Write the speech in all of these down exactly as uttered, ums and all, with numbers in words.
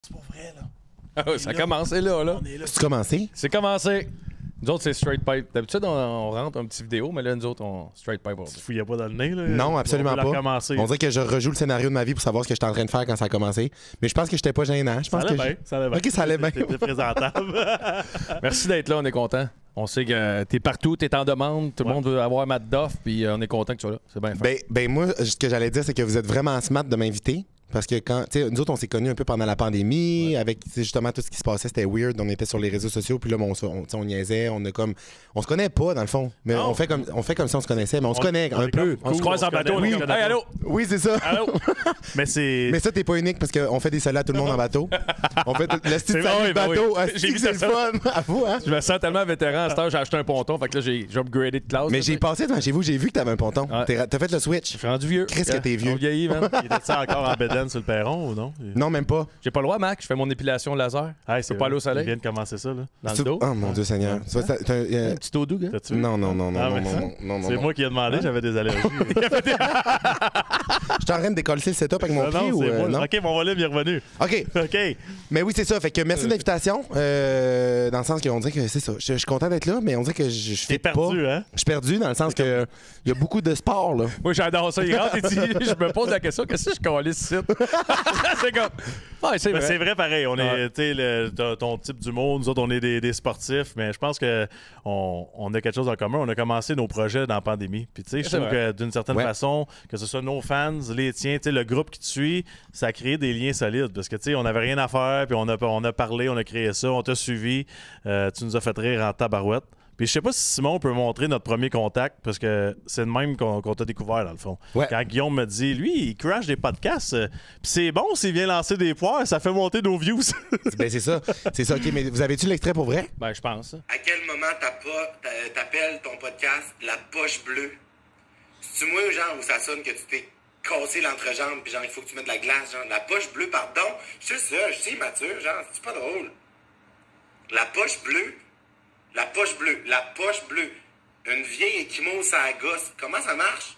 C'est pas vrai, là. Ah, ça a commencé là, là. C'est commencé? C'est commencé. Nous autres, c'est straight pipe. D'habitude, on, on rentre un petit vidéo, mais là, nous autres, on straight pipe. Tu fouillais pas dans le nez, là? Non, absolument pas. On dirait que je rejoue le scénario de ma vie pour savoir ce que j'étais en train de faire quand ça a commencé. Mais je pense que j'étais pas gênant. Je pense ça allait que bien. je... Ça allait bien. OK, ça allait bien. T'étais présentable. Merci d'être là, on est content. On sait que t'es partout, t'es en demande, tout le ouais. monde veut avoir Matt Duff, puis euh, on est content que tu sois là. C'est bien fait. Ben, ben moi, ce que j'allais dire, c'est que vous êtes vraiment smart de m'inviter. Parce que quand, tu sais, nous autres, on s'est connus un peu pendant la pandémie, ouais. avec justement tout ce qui se passait, c'était weird. On était sur les réseaux sociaux, puis là, on, on, on niaisait, on a comme, on se connaît pas dans le fond, mais on fait comme, on fait comme si on se connaissait, mais on, on se connaît un peu. On se croise en bateau. Oui, hey, allô. Oui, c'est ça. Allô. mais c'est. Mais ça, t'es pas unique parce qu'on fait des solos à tout le monde en bateau. On fait le style de bateau. J'ai vu c'est le fun. À vous, hein. Je me sens tellement vétéran. À cette heure, j'ai acheté un ponton, fait que là, j'ai upgradé de classe. Mais j'ai passé devant chez vous, j'ai vu que t'avais un ponton. T'as fait le switch. Je suis rendu vieux. Qu'est-ce que t'es vieux? On vieillit, man. Il était ça encore en bédaine sur le perron ou non? Non, même pas. J'ai pas le droit, Mac. Je fais mon épilation laser. Hey, je peux pas aller au soleil. Il vient de commencer ça, là. Dans tu... le dos. Oh mon Dieu Seigneur. Ah. Ouais. Tu un, euh... un petit dos doux, gars. Non, non, non, non, ah, non, non, non, non, non. C'est moi qui ai demandé, hein? J'avais des allergies. Je suis en train de décoller le setup avec mon non, pied non, ou euh, non? OK, mon volume est revenu. OK. OK. Mais oui, c'est ça. Fait que merci de l'invitation. Euh, dans le sens qu'on dirait que c'est ça. Je, je suis content d'être là, mais on dirait que je, je fais pas. perdu, hein? Je suis perdu dans le sens que il y a beaucoup de sport, là. Moi, j'adore ça. Il rentre et dit, je me pose la question, qu'est-ce que je calisse ici? C'est comme... Ouais, c'est vrai. vrai pareil. On ouais. est, tu sais, ton type d'humour, nous autres, on est des, des sportifs, mais je pense qu'on on a quelque chose en commun. On a commencé nos projets dans la pandémie. Puis, tu sais, je trouve que d'une certaine ouais. façon, que ce soit nos fans, les tiens, tu sais, le groupe qui te suit, ça a créé des liens solides. Parce que, tu sais, on n'avait rien à faire, puis on a, on a parlé, on a créé ça, on t'a suivi, euh, tu nous as fait rire en tabarouette. Puis je sais pas si Simon peut montrer notre premier contact, parce que c'est le même qu'on qu'on t'a découvert, dans le fond. Ouais. Quand Guillaume me dit, lui, il crash des podcasts, euh, puis c'est bon s'il vient lancer des poires, ça fait monter nos views. Ben c'est ça. C'est ça, OK. Mais vous avez-tu l'extrait pour vrai? Ben, je pense. À quel moment t'appelles ton podcast la poche bleue? C'est-tu moi, genre, où ça sonne que tu t'es cassé l'entrejambe, puis genre, il faut que tu mettes de la glace, genre, la poche bleue, pardon? Je sais ça, je sais, Mathieu, genre, c'est pas drôle. La poche bleue? La poche bleue, la poche bleue. Une vieille équimose à la gosse. Comment ça marche?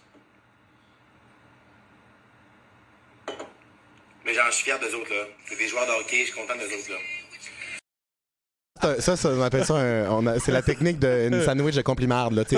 Mais genre, je suis fier d'eux autres, là. C'est des joueurs de hockey, je suis content d'eux autres, là. Ça, ça, on appelle ça un, on a, c'est la technique d'une sandwich de complimarde, là, tu sais.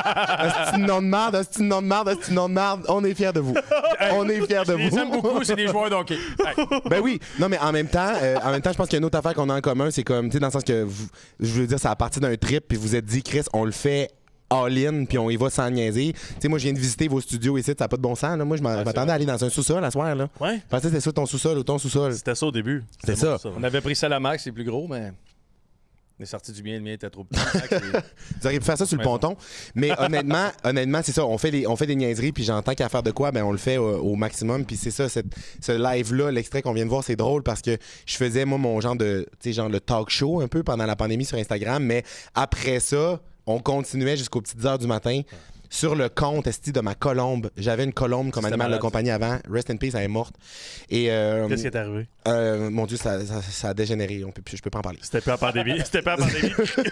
Un petit nom de marde, un petit nom de marde, un petit nom de marde. On est fiers de vous. On est fiers de vous. Je les aime beaucoup, c'est des joueurs de hockey. Ben oui. Non, mais en même temps, euh, en même temps, je pense qu'il y a une autre affaire qu'on a en commun, c'est comme, tu sais, dans le sens que, vous, je veux dire, c'est à partir d'un trip, puis vous êtes dit, Chris, on le fait all-in, puis on y va sans niaiser. Tu sais, moi, je viens de visiter vos studios ici, ça n'a pas de bon sens, là. Moi, je m'attendais à aller dans un sous-sol à soir, là. Ouais. Je pensais que c'était ça ton sous-sol ou ton sous-sol. C'était ça au début. C'était ça. ça. On avait pris ça à la max, c'est plus gros, mais... On est sorti du mien, le mien était trop petit. Vous auriez pu faire ça sur le ponton. Mais honnêtement, honnêtement, c'est ça. On fait, des, on fait des niaiseries, puis j'entends qu'à faire de quoi, ben on le fait au, au maximum. Puis c'est ça, cette, ce live-là, l'extrait qu'on vient de voir, c'est drôle parce que je faisais, moi, mon genre de, tu sais, genre le talk show un peu pendant la pandémie sur Instagram. Mais après ça, on continuait jusqu'aux petites heures du matin. Sur le compte esti de ma colombe. J'avais une colombe comme animal de compagnie avant. Rest in peace, elle est morte. Et euh, qu'est-ce qui est arrivé? Euh, mon Dieu, ça, ça, ça a dégénéré. On peut, je peux pas en parler. C'était pas en pandémie. C'était pas en pandémie.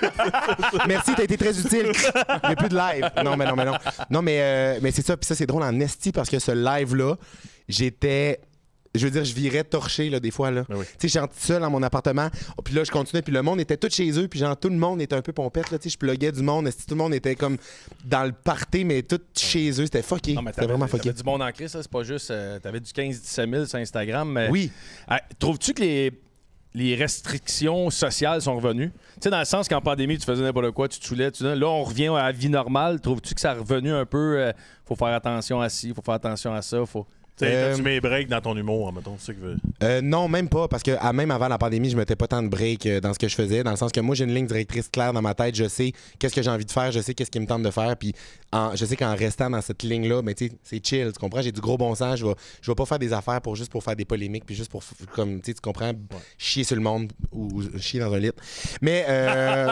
Merci, t'as été très utile. Il n'y a plus de live. Non, mais non, mais non. Non, mais, euh, mais c'est ça. Puis ça, c'est drôle en esti parce que ce live-là, j'étais... Je veux dire, je virais torché, là, des fois, là. Oui. Tu sais, je suis seul dans mon appartement. Puis là, je continuais. Puis le monde était tout chez eux. Puis genre, tout le monde était un peu pompette, là. Tu sais, je pluguais du monde. Tout le monde était comme dans le party, mais tout chez eux. C'était fucké. C'était vraiment fucké. T'avais du monde en crise, ça. C'est pas juste... Euh, t'avais du quinze à dix-sept mille sur Instagram. Mais, oui. Euh, trouves-tu que les... les restrictions sociales sont revenues? Tu sais, dans le sens qu'en pandémie, tu faisais n'importe quoi, tu te saoulais, tu... là, on revient à la vie normale. Trouves-tu que ça a revenu un peu? Euh, faut faire attention à ci, faut faire attention à ça, faut... Euh, tu mets break dans ton humour, mettons, c'est ça que veut. Euh, non, même pas, parce que à, même avant la pandémie, je mettais pas tant de break euh, dans ce que je faisais, dans le sens que moi, j'ai une ligne directrice claire dans ma tête, je sais qu'est-ce que j'ai envie de faire, je sais qu'est-ce qui me tente de faire, puis en, je sais qu'en restant dans cette ligne-là, mais tu sais, c'est chill, tu comprends, j'ai du gros bon sens, je vais, je vais pas faire des affaires pour juste pour faire des polémiques, puis juste pour, comme, tu sais, tu comprends, ouais. chier sur le monde ou, ou chier dans un lit. Mais, euh...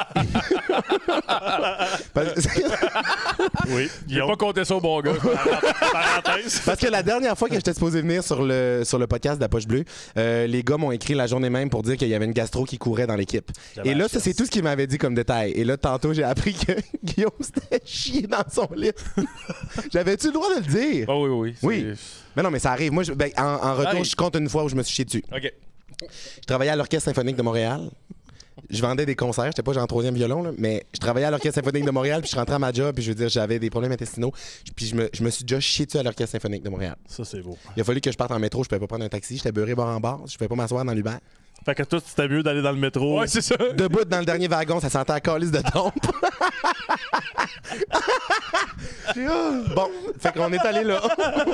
oui, il a pas compté ça au bon gars. Parce que la dernière fois que j'étais supposé venir sur le, sur le podcast de la Poche Bleue, euh, les gars m'ont écrit la journée même pour dire qu'il y avait une gastro qui courait dans l'équipe. Et là, ça, c'est tout ce qu'ils m'avaient dit comme détail. Et là, tantôt, j'ai appris que Guillaume s'était chié dans son lit. J'avais-tu le droit de le dire? Oh oui, oui. Oui. Mais non, mais ça arrive. Moi, je, ben, en, en retour, Allez. je compte une fois où je me suis chié dessus. OK. Je travaillais à l'Orchestre symphonique de Montréal. Je vendais des concerts, j'étais pas genre en troisième violon, là, mais je travaillais à l'Orchestre symphonique de Montréal, puis je rentrais à ma job, puis je veux dire, j'avais des problèmes intestinaux, puis je me, je me suis déjà chié dessus à l'Orchestre symphonique de Montréal. Ça, c'est beau. Il a fallu que je parte en métro, je pouvais pas prendre un taxi, j'étais beurré bord en bord, je pouvais pas m'asseoir dans l'Uber. Fait que toi, c'était mieux d'aller dans le métro. Ouais, c'est ça. Debout dans le dernier wagon, ça sentait la calice de dompe. Bon, fait qu'on est allé là.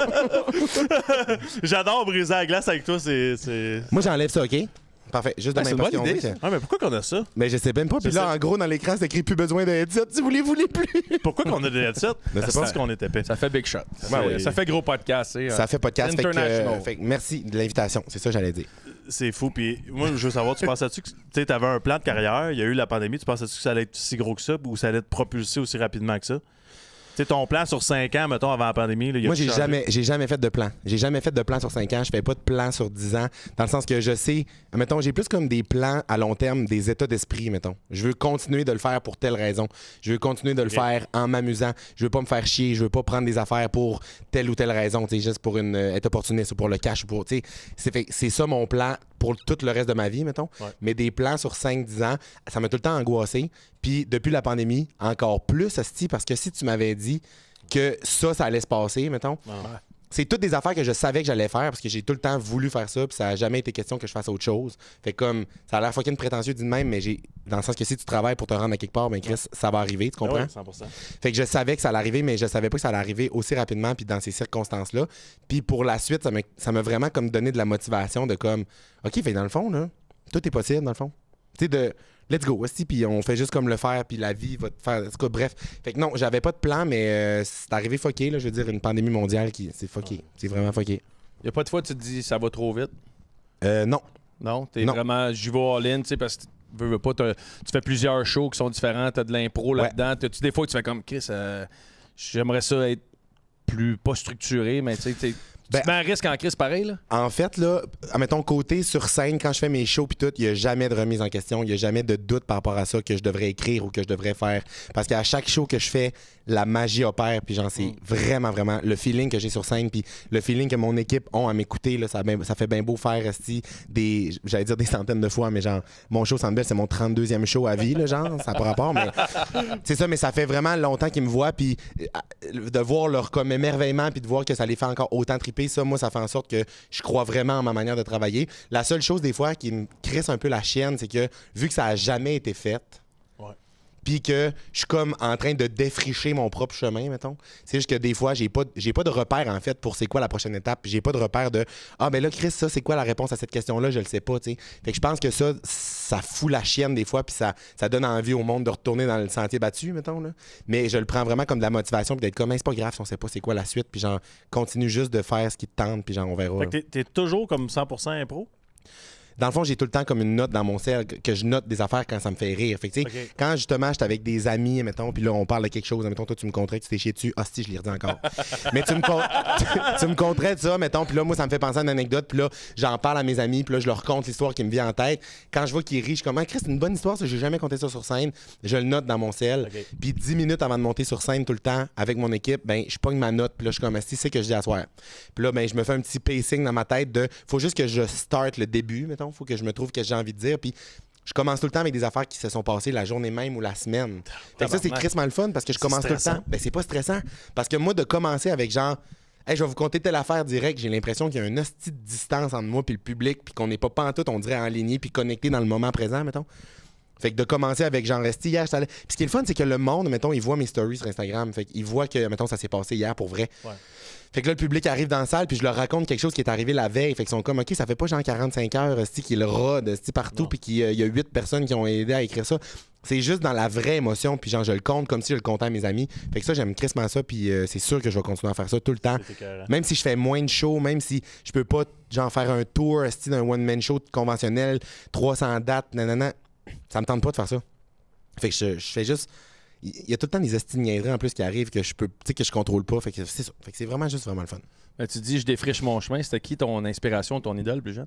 J'adore briser la glace avec toi, c'est... c'est... Moi, j'enlève ça, OK? Parfait. Juste de Ah, c'est même une parce bonne qu'ils ont idée, dit que- Ah, mais pourquoi qu'on a ça? Mais je sais même pas. Puis Je là, sais. en gros, dans l'écran, c'est écrit plus besoin de headset. Si vous les voulez plus. Pourquoi qu'on a des headsets? Mais c'est C'est pas- parce qu'on était épais. Ça fait big shot. Ça, Ouais, fait, oui. ça fait gros podcast. c'est, euh, Ça fait podcast. Fait que, International. euh, fait que merci de l'invitation. C'est ça que j'allais dire. C'est fou. Puis moi, je veux savoir, tu pensais-tu que tu avais un plan de carrière, il y a eu la pandémie, tu pensais-tu que ça allait être si gros que ça ou ça allait te propulser aussi rapidement que ça? Tu sais, ton plan sur cinq ans, mettons, avant la pandémie, là, il a Moi, tout j'ai changé. jamais, j'ai jamais fait de plan. J'ai jamais fait de plan sur cinq ans. Je fais pas de plan sur dix ans. Dans le sens que je sais, mettons, j'ai plus comme des plans à long terme, des états d'esprit, mettons. Je veux continuer de le faire pour telle raison. Je veux continuer de le Ok. faire en m'amusant. Je veux pas me faire chier. Je veux pas prendre des affaires pour telle ou telle raison, tu sais, juste pour une, euh, être opportuniste ou pour le cash ou pour, tu sais. C'est, fait- c'est ça mon plan pour tout le reste de ma vie, mettons. Ouais. Mais des plans sur cinq dix ans, ça m'a tout le temps angoissé. Puis depuis la pandémie, encore plus, asti, parce que si tu m'avais dit que ça, ça allait se passer, mettons. Ouais. C'est toutes des affaires que je savais que j'allais faire parce que j'ai tout le temps voulu faire ça, puis ça n'a jamais été question que je fasse autre chose. Fait que comme, ça a l'air fucking prétentieux dit de même, mais j'ai, dans le sens que si tu travailles pour te rendre à quelque part, ben Chris, ça va arriver, tu Ah comprends? ouais, cent pour cent. Fait que je savais que ça allait arriver, mais je savais pas que ça allait arriver aussi rapidement, puis dans ces circonstances-là. Puis pour la suite, ça m'a, ça m'a vraiment comme donné de la motivation de comme, OK, fait que dans le fond, là, tout est possible, dans le fond. Tu sais, de let's go, aussi, puis on fait juste comme le faire, puis la vie va te faire. En tout cas, bref. Fait que non, j'avais pas de plan, mais euh, c'est arrivé fucké, là, je veux dire, une pandémie mondiale qui. C'est fucké. C'est vraiment fucké. Il n'y a pas de fois où tu te dis ça va trop vite. Euh, non. Non, t'es Non. vraiment, j'y vais all-in, tu sais, parce que tu veux, veux pas, t'as- tu fais plusieurs shows qui sont différents, t'as de l'impro Ouais. là-dedans. T'as-tu des fois que tu fais comme, Chris, euh, j'aimerais ça être plus, pas structuré, mais tu sais, t'es- Ben- tu te mets un risque en crise pareil, là? En fait, là, admettons, côté sur scène, quand je fais mes shows puis tout, il n'y a jamais de remise en question, il n'y a jamais de doute par rapport à ça que je devrais écrire ou que je devrais faire. Parce qu'à chaque show que je fais, la magie opère, puis j'en sais vraiment, vraiment le feeling que j'ai sur scène, puis le feeling que mon équipe ont à m'écouter, là, ça, a ben- ça fait bien beau faire, esti, des, j'allais dire des centaines de fois, mais genre, mon show Centre Bell, c'est mon trente-deuxième show à vie, là, genre, ça n'a pas rapport, mais c'est ça, mais ça fait vraiment longtemps qu'ils me voient, puis euh, de voir leur comme émerveillement, puis de voir que ça les fait encore autant triper, ça, moi, ça fait en sorte que je crois vraiment en ma manière de travailler. La seule chose, des fois, qui me crisse un peu la chienne, c'est que, vu que ça a jamais été fait, Ouais. puis que je suis comme en train de défricher mon propre chemin, mettons. C'est juste que des fois, j'ai pas, j'ai pas de repère, en fait, pour c'est quoi la prochaine étape. J'ai pas de repère de « Ah, ben là, Chris, ça, c'est quoi la réponse à cette question-là? Je le sais pas, tu sais. » Fait que je pense que ça, ça fout la chienne des fois, puis ça, ça donne envie au monde de retourner dans le sentier battu, mettons, là. Mais je le prends vraiment comme de la motivation, puis d'être comme « Hey, c'est pas grave si on sait pas c'est quoi la suite, puis genre, continue juste de faire ce qui te tente, puis genre, on verra. Fait que t'es, t'es toujours comme cent pour cent impro? Dans le fond, j'ai tout le temps comme une note dans mon cercle que- que je note des affaires quand ça me fait rire. Fait que, tu sais, Ok. quand justement j'étais avec des amis, mettons, puis là on parle de quelque chose, mettons, toi tu me conterais que tu t'es chié dessus, ah si, je l'ai redit encore. Mais tu me, con- tu me conterais de ça, mettons, puis là moi ça me fait penser à une anecdote, puis là j'en parle à mes amis, puis là je leur conte l'histoire qui me vient en tête. Quand je vois qu'ils rient, je suis comme, ah, Chris, c'est une bonne histoire, ça, j'ai jamais compté ça sur scène. Je le note dans mon cell. Ok. Puis dix minutes avant de monter sur scène tout le temps avec mon équipe, ben je pogne ma note, puis là je suis comme, si c'est que je dis à soir. Puis là, ben je me fais un petit pacing dans ma tête de, faut juste que je start le début, mettons, faut que je me trouve que j'ai envie de dire, puis je commence tout le temps avec des affaires qui se sont passées la journée même ou la semaine. Fait que ça, c'est Tabarnak. crissement le fun parce que je C'est commence tout le stressant. temps. Ben, c'est pas stressant. Parce que moi, de commencer avec genre, hey, je vais vous conter telle affaire direct, j'ai l'impression qu'il y a une hostie de distance entre moi et le public, puis qu'on n'est pas pantoute, on dirait, aligné puis connecté dans le moment présent, mettons. Fait que de commencer avec genre, resti hier, j'étais allé- Puis ce qui est le fun, c'est que le monde, mettons, il voit mes stories sur Instagram. Fait qu'il voit que, mettons, ça s'est passé hier pour vrai. Ouais. Fait que là, le public arrive dans la salle, puis je leur raconte quelque chose qui est arrivé la veille. Fait qu'ils sont comme, OK, ça fait pas genre quarante-cinq heures, esti, qu'il rôde, esti, partout, Non. puis qu'il y a huit personnes qui ont aidé à écrire ça. C'est juste dans la vraie émotion, puis genre, je le compte comme si je le comptais à mes amis. Fait que ça, j'aime crissement ça, puis euh, c'est sûr que je vais continuer à faire ça tout le temps. C'est écœurant. Même si je fais moins de shows, même si je peux pas, genre, faire un tour, esti, d'un one-man show conventionnel, trois cents dates, nanana, ça me tente pas de faire ça. Fait que je, je fais juste. Il y a tout le temps des esti de niaiseries en plus qui arrivent que je peux, tu sais, que je contrôle pas. Fait que c'est ça. Fait que c'est vraiment juste vraiment le fun. Ben, tu dis, je défriche mon chemin. C'était qui ton inspiration, ton idole plus jeune?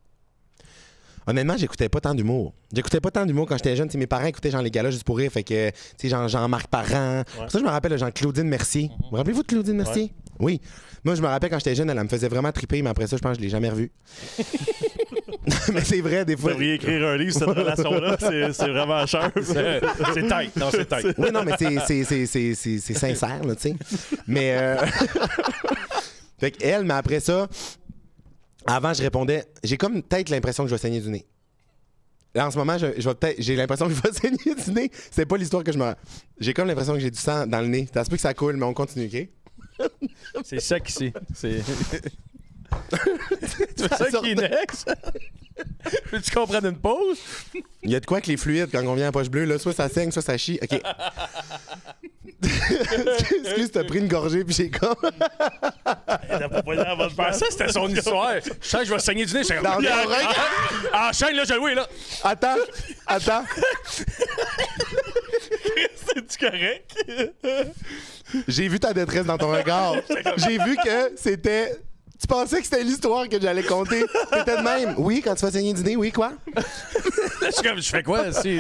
Honnêtement, j'écoutais pas tant d'humour. J'écoutais pas tant d'humour quand j'étais jeune. T'sais, mes parents écoutaient genre les galas juste pour rire. Fait que, tu sais, Jean- Jean-Marc Parent. Pour ça, je me rappelle de Jean-Claudine Mercier. Vous vous rappelez-vous de Claudine Mercier? Oui. Moi, je me rappelle quand j'étais jeune, elle, elle me faisait vraiment triper, mais après ça, je pense que je l'ai jamais revue. Mais c'est vrai, des fois. Vous devriez écrire un livre sur cette relation-là. C'est, c'est vraiment cher. C'est, c'est tight. Non, c'est tight. Oui, non, mais c'est, c'est, c'est, c'est, c'est, c'est sincère, là, tu sais. Mais. Euh... fait qu'elle, mais après ça, avant, je répondais. J'ai comme peut-être l'impression que je vais saigner du nez. Là, en ce moment, je, je vais peut-être, j'ai l'impression que je vais saigner du nez. C'est pas l'histoire que je me. J'ai comme l'impression que j'ai du sang dans le nez. Ça se peut que ça coule, mais on continue, OK? C'est sec ici. C'est... tu veux ça qui est next? Peux-tu comprendre une pause? Il y a de quoi que les fluides, quand on vient à poche bleue, là, soit ça saigne, soit ça chie. OK. Excuse, t'as pris une gorgée, puis j'ai comme... Je pensais que c'était son histoire. Je sens que je vais saigner du nez. Je suis comme... Dans ton oreille. Ah, chaîne, là, je oui, là. Attends, attends. C'est-tu correct? J'ai vu ta détresse dans ton regard. J'ai vu que c'était... Tu pensais que c'était l'histoire que j'allais compter. C'était de même. Oui, quand tu vas saigner du nez, oui, quoi? Je suis comme, je fais quoi? Si...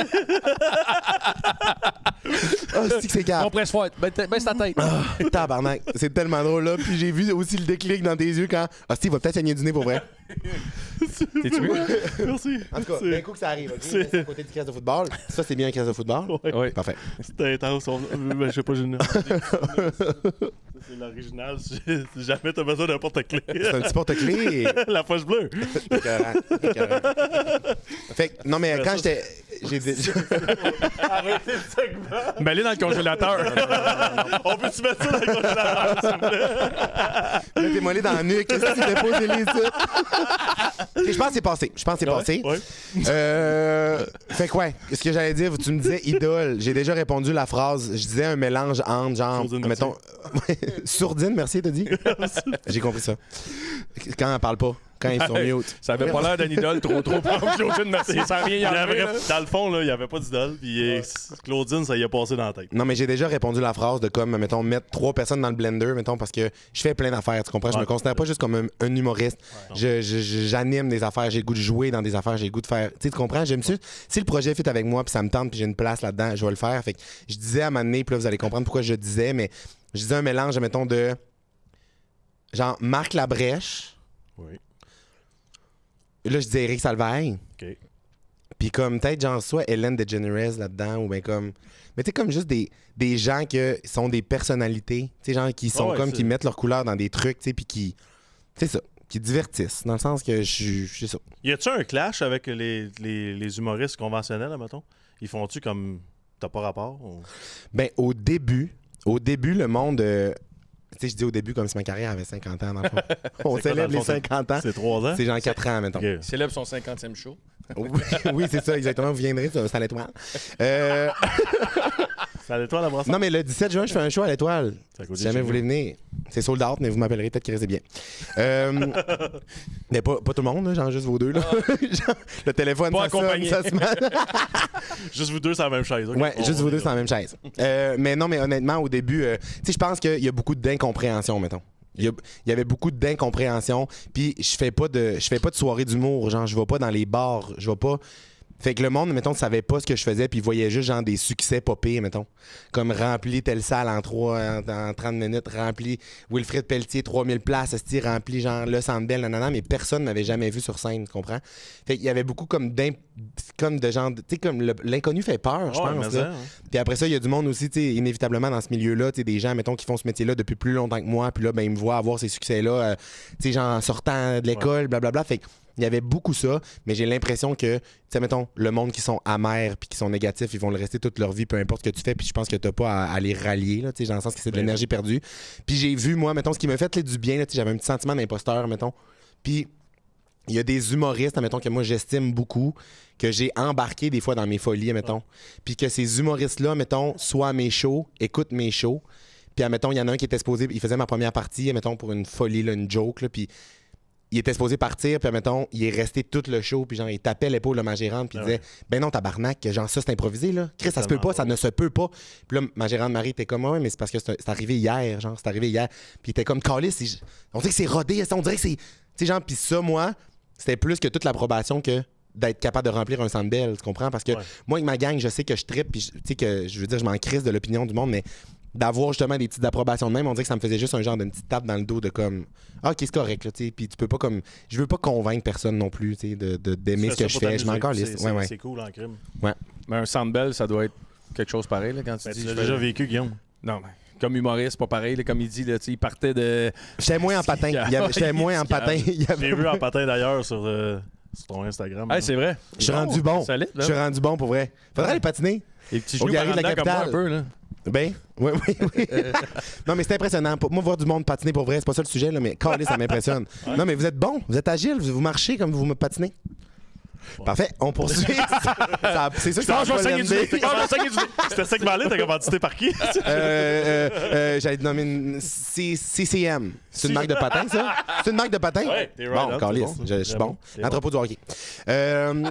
Oh, c'est que c'est calme. Compresse fort. Baisse ta tête. Oh, tabarnak. C'est tellement drôle, là. Puis j'ai vu aussi le déclic dans tes yeux quand... Ah, Steve va peut-être saigner du nez pour vrai. T'es-tu mieux? Merci. En tout cas, C'est- d'un coup que ça arrive, OK? C'est à côté du casque de football. Ça, c'est bien un casque de football? Ouais. Oui. Parfait. C'était intense. On... Ben, je sais pas, j'ai une... Ça, c'est l'original. Si si jamais t'as besoin d'un porte-clés. C'est un petit porte-clés. La poche bleue. Écœurant, écœurant. Fait que, non, mais quand j'étais... J'ai déjà... Arrêtez le segment. Ben, allez dans le congélateur. On peut-tu mettre ça dans le congélateur, s'il vous plaît? Mettez moi dans la nuque. Qu'est-ce que tu t'es posé les sites? Ok, je pense que c'est passé. Je pense que c'est passé. Ouais. Euh, fait que ouais, ce que j'allais dire, tu me disais idole. J'ai déjà répondu la phrase. Je disais un mélange entre genre, Sourdine, mettons, sourdine, merci, t'as dit. J'ai compris ça. Quand elle parle pas, quand ils sont mute. Ça avait pas l'air d'un idole trop trop proche. Claudine Mercier, ça n'a rien Il y y avait- enlever, là. Dans le fond, là, il n'y avait pas d'idole. Puis euh, Claudine, ça y a passé dans la tête. Non, mais j'ai déjà répondu la phrase de comme, mettons, mettre trois personnes dans le blender, mettons, parce que je fais plein d'affaires, tu comprends? Je Ouais. me considère pas juste comme un, un humoriste. Je- je- je- J'anime des affaires, j'ai le goût de jouer dans des affaires, j'ai le goût de faire. Tu sais, tu comprends? J'aime ça. Si le projet fait avec moi, puis ça me tente, puis j'ai une place là-dedans, je vais le faire. Fait que je disais à un moment donné, puis là, vous allez comprendre pourquoi je disais, mais je disais un mélange, mettons, de. Genre, Marc Labrèche. Oui. Là, je disais Éric Salvaille. OK. Puis comme peut-être genre soit Hélène DeGeneres là-dedans ou bien comme mais tu sais comme juste des, des gens que sont des personnalités, tu sais genre qui sont Ah ouais, comme c'est- qui mettent leur couleur dans des trucs, tu sais puis qui c'est ça, qui divertissent dans le sens que je suis je sais ça. Y a-tu un clash avec les, les, les humoristes conventionnels, mettons? Ils font-tu comme t'as pas rapport? Ou... Ben au début, au début le monde euh, tu sais je dis au début comme si ma carrière avait cinquante ans dans le fond. On C'est quoi, célèbre dans le les fond, cinquante ans. C'est trois ans? C'est genre quatre ans mettons. OK. Il célèbre son cinquantième show. Oui, oui, c'est ça exactement, vous viendrez c'est à l'étoile. Euh, C'est à l'étoile à Brassard? non mais le dix-sept juin, je fais un show à l'étoile. C'est à côté Si de jamais chez vous voulez venir, c'est sold out, mais vous m'appellerez peut-être qu'il reste bien. Euh, mais pas, pas tout le monde, là, genre juste vos deux. Là. Genre, le téléphone, Pas ça sonne, accompagné. ça se met. Juste vous deux, c'est la même chaise. OK. Ouais, On- juste on vous est deux, là. c'est la même chaise. Euh, mais non, mais honnêtement, au début, euh, tu sais, je pense qu'il y a beaucoup d'incompréhension, mettons. Il y, a- il y avait beaucoup d'incompréhension. Puis je fais pas de je fais pas de soirée d'humour. Genre, je vais pas dans les bars. Je vais pas. Fait que le monde, mettons, ne savait pas ce que je faisais, puis il voyait juste genre des succès popés, mettons. Comme rempli telle salle en, trois, en, en trente minutes, rempli Wilfrid Pelletier, trois mille places, esti, rempli genre Le Centre Bell, nanana, mais personne n'avait jamais vu sur scène, tu comprends? Fait qu'il y avait beaucoup comme d'imp- comme de genre, tu sais, comme le- l'inconnu fait peur, je Ouais, pense. mais là. ça, hein. Puis après ça, il y a du monde aussi, tu sais, inévitablement dans ce milieu-là, tu sais, des gens, mettons, qui font ce métier-là depuis plus longtemps que moi, puis là, ben, ils me voient avoir ces succès-là, euh, tu sais, genre en sortant de l'école, blablabla. Fait que il y avait beaucoup ça, mais j'ai l'impression que, tu sais, mettons, le monde qui sont amers puis qui sont négatifs, ils vont le rester toute leur vie, peu importe ce que tu fais, puis je pense que t'as pas à, à les rallier, là, tu sais, dans le sens que c'est de Ben, l'énergie perdue. Puis j'ai vu, moi, mettons, ce qui m'a fait là, du bien, là, tu sais, j'avais un petit sentiment d'imposteur, mettons. Puis il y a des humoristes, mettons, que moi j'estime beaucoup, que j'ai embarqué des fois dans mes folies, mettons. Puis que ces humoristes-là, mettons, soient à mes shows, écoutent mes shows. Puis, mettons, il y en a un qui était exposé, il faisait ma première partie, mettons, pour une folie, là, une joke, là, puis il était supposé partir, puis mettons, il est resté tout le show, puis genre, il tapait l'épaule de ma gérante, puis il Ah disait, ouais. ben non, tabarnak, genre, ça, c'est improvisé, là. Chris, ça se peut Tellement pas, ça drôle. ne se peut pas. Puis là, ma gérante Marie était comme, ouais, mais c'est parce que c'est c'est arrivé hier, genre, c'est arrivé hier. Puis il était comme, Callis, c'est- on dirait que c'est rodé, on dirait que c'est. Tu sais, genre, puis ça, moi, c'était plus que toute l'approbation que d'être capable de remplir un Centre Bell, tu comprends? Parce que Ouais. moi, avec ma gang, je sais que je trippe, puis je- tu sais, que je veux dire, je m'en crisse de l'opinion du monde, mais d'avoir justement des petites approbations de même. On dirait que ça me faisait juste un genre d'une petite tape dans le dos de comme ah, ok, c'est correct, là, tu sais. Puis tu peux pas comme. Je veux pas convaincre personne non plus, tu sais, de, de, d'aimer ce que je fais. Je m'en encore liste. C'est ouais, ouais. c'est cool en crime. Ouais. Mais un Sandbell, ça doit être quelque chose pareil, là, quand tu Ben, dis. tu je l'as fais- déjà vécu, Guillaume. Non, mais comme humoriste, pas pareil, là, comme il dit, là, tu sais, il partait de. J'étais moins en patin. Il y avait- J'étais moins en patin. Il y Je avait- l'ai vu en patin d'ailleurs sur, euh, sur ton Instagram. Hey, c'est vrai. Je suis rendu bon. Solide, Je suis rendu bon pour vrai. Faudrait aller patiner. Les petits Au genoux Gary de la par en dedans comme moi capitale. un peu, là. Ben, oui, oui, oui. Non, mais c'est impressionnant. Pour- Moi, voir du monde patiner pour vrai, c'est pas ça le sujet, là, mais calé, ça m'impressionne. Non, mais vous êtes bon, vous êtes agile, vous, vous marchez comme vous me patinez. Parfait, on poursuit. Ça- c'est sûr que ça Ah, je vais va saigner du l'N B. nez. Ah, je vais saigner du nez. C'était segmenté, t'as commandité par qui? Euh, euh, euh, J'allais te nommer une C- CCM. C'est une marque de patin, ça? C'est une marque de patin? Ouais, t'es right Bon, on, calisse, c'est bon. je je suis C'est bon. bon, c'est L'entrepôt du hockey. Euh,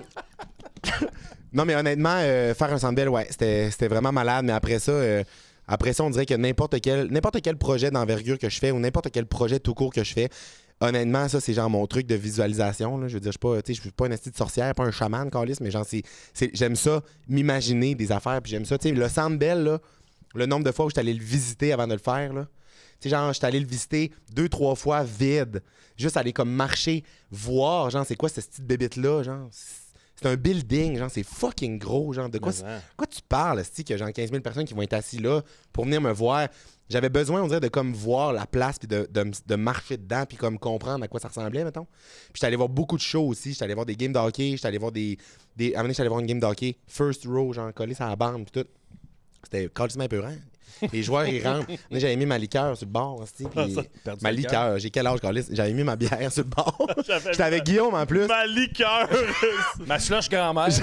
non, mais honnêtement, euh, faire un Sandbell, ouais, c'était c'était vraiment malade. Mais après ça, euh, après ça, on dirait que n'importe quel, n'importe quel projet d'envergure que je fais ou n'importe quel projet tout court que je fais, honnêtement, ça, c'est genre mon truc de visualisation. Là. Je veux dire, je suis pas, tu sais, je suis pas une esti de sorcière, pas un chaman, calisse, mais genre, c'est, c'est- j'aime ça, m'imaginer des affaires, puis j'aime ça. Tu sais, le Sandbell, là, le nombre de fois où je suis allé le visiter avant de le faire, là. Tu sais, genre, je suis allé le visiter deux, trois fois vide. Juste aller comme marcher, voir, genre, c'est quoi cette petite bébite-là, genre. C'est c'est un building, genre, c'est fucking gros, genre. De quoi, Mais, hein. quoi tu parles, esti, qu'il y a genre quinze mille personnes qui vont être assis là pour venir me voir. J'avais besoin, on dirait, de comme voir la place puis de, de, de marcher dedans puis comme comprendre à quoi ça ressemblait, mettons. Puis j'étais allé voir beaucoup de shows aussi. J'étais allé voir des games de hockey. J'étais allé voir des... des... À un moment donné, j'étais allé voir une game de hockey. First row, genre, collé sur la bande puis tout. C'était carrément épeurant. Les joueurs, ils rentrent. Moi, j'avais mis ma liqueur sur le bord, esti, puis Ça, perdu ma le liqueur. J'ai quel âge, Carlis? J'avais mis ma bière sur le bord. J'avais J'étais avec Guillaume en plus. Ma liqueur! Ma slush grand-mère.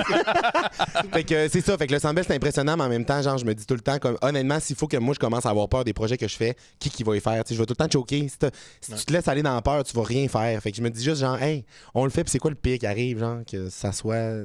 Fait que euh, c'est ça, fait que le Sandbell c'est impressionnant, mais en même temps, genre, je me dis tout le temps, comme, honnêtement, s'il faut que moi je commence à avoir peur des projets que je fais, qui qui va y faire? Tu sais, je vais tout le temps te choquer. Si, t'as- si tu te laisses aller dans la peur, tu vas rien faire. Fait que je me dis juste, genre, hey, on le fait, puis c'est quoi le pire qui arrive, genre, que ça soit.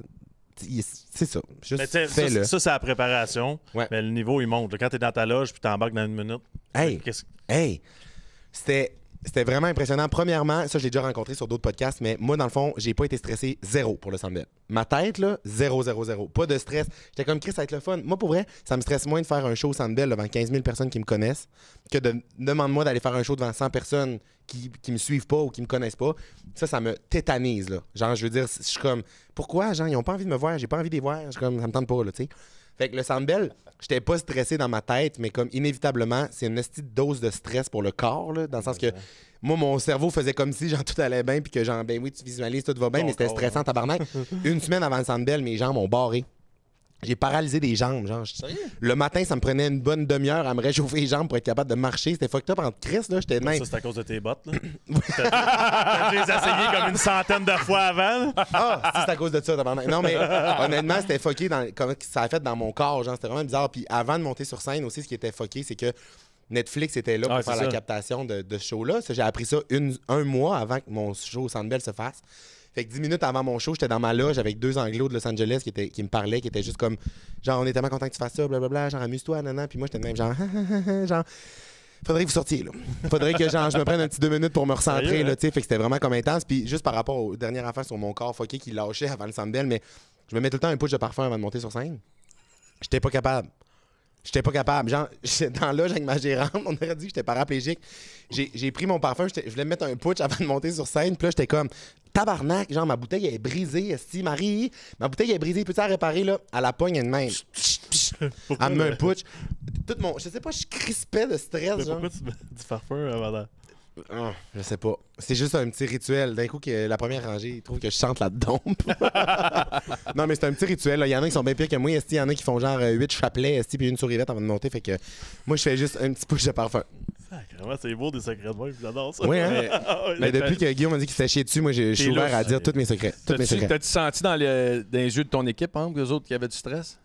C'est ça. Juste Mais tu sais, fais-le. ça, ça, c'est la préparation. Ouais. Mais le niveau, il monte. Quand t'es dans ta loge puis t'embarques dans une minute. Hey, qu'est-ce- hey, c'était. C'était vraiment impressionnant. Premièrement, ça, je l'ai déjà rencontré sur d'autres podcasts, mais moi, dans le fond, j'ai pas été stressé zéro pour le Sandbell. Ma tête, là, zéro, zéro, zéro. Pas de stress. J'étais comme, Chris, ça va être le fun. Moi, pour vrai, ça me stresse moins de faire un show au Sandbell devant quinze mille personnes qui me connaissent que de demande-moi d'aller faire un show devant cent personnes qui, qui me suivent pas ou qui me connaissent pas. Ça, ça me tétanise, là. Genre, je veux dire, je suis comme, pourquoi, genre, ils ont pas envie de me voir, j'ai pas envie de les voir. Je suis comme, ça me tente pas, là, tu sais. Fait que le Sandbell, j'étais pas stressé dans ma tête, mais comme inévitablement, c'est une petite dose de stress pour le corps, là, dans le sens que moi, mon cerveau faisait comme si genre tout allait bien, puis que genre, ben oui, tu visualises, tout va bien, Ton mais c'était corps, stressant, tabarnak. Une semaine avant le Sandbell, mes jambes ont barré. J'ai paralysé des jambes, genre. Je- Le matin, ça me prenait une bonne demi-heure à me réchauffer les jambes pour être capable de marcher. C'était fucked up en Christ, là. J'étais de même. Ça, c'est à cause de tes bottes, là. T'as t'as déjà essayé comme une centaine de fois avant. là. Ah, si c'est à cause de ça, tabarnak. Non, mais honnêtement, c'était fucké dans, comme ça a fait dans mon corps, genre, c'était vraiment bizarre. Puis avant de monter sur scène aussi, ce qui était fucké, c'est que Netflix était là pour Ah, faire c'est la ça. captation de, de ce show-là. Ça, j'ai appris ça une- un mois avant que mon show au Sandbell se fasse. Fait que dix minutes avant mon show, j'étais dans ma loge avec deux anglos de Los Angeles qui, étaient, qui me parlaient, qui étaient juste comme, genre, on est tellement content que tu fasses ça, blablabla, genre, amuse-toi, nanana. Puis moi, j'étais de même, genre, genre, faudrait que vous sortiez, là. Faudrait que, genre, je me prenne un petit deux minutes pour me recentrer, Sérieux, là, hein? tu sais. Fait que c'était vraiment comme intense. Puis juste par rapport aux dernières affaires sur mon corps fucké qui lâchait avant le Sandbell, mais je me mets tout le temps un push de parfum avant de monter sur scène. J'étais pas capable. J'étais pas capable. Genre, j'étais dans la loge avec ma gérante, on aurait dit que j'étais paraplégique. J'ai j'ai pris mon parfum, j'étais- je voulais me mettre un putsch avant de monter sur scène. Puis là, j'étais comme, tabarnak, genre, ma bouteille est brisée, esti, Marie. Ma bouteille est brisée, peux-tu la réparer, là? À la pogne elle-même. Elle me met un putsch. Tout mon, je sais pas, je crispais de stress, Mais genre. pourquoi tu mets du parfum avant de... Ah, je sais pas. C'est juste un petit rituel. D'un coup, que la première rangée, ils trouvent que je chante la dompe. Non, mais c'est un petit rituel. là. Il y en a qui sont bien pires que moi. Il y en a qui font genre huit chapelets esti, puis une sourivette avant de monter. Fait que moi, je fais juste un petit push de parfum. Sacrément, c'est beau des secrets de même, j'adore ça. Oui, hein? Ah ouais, Mais mais- depuis que Guillaume m'a dit qu'il s'était chié dessus, moi, je je suis T'es ouvert à louche. dire tous mes secrets. Tous mes T'as-tu secrets. t'as-tu senti dans, le- dans les yeux de ton équipe, hein, que les autres qui avaient du stress?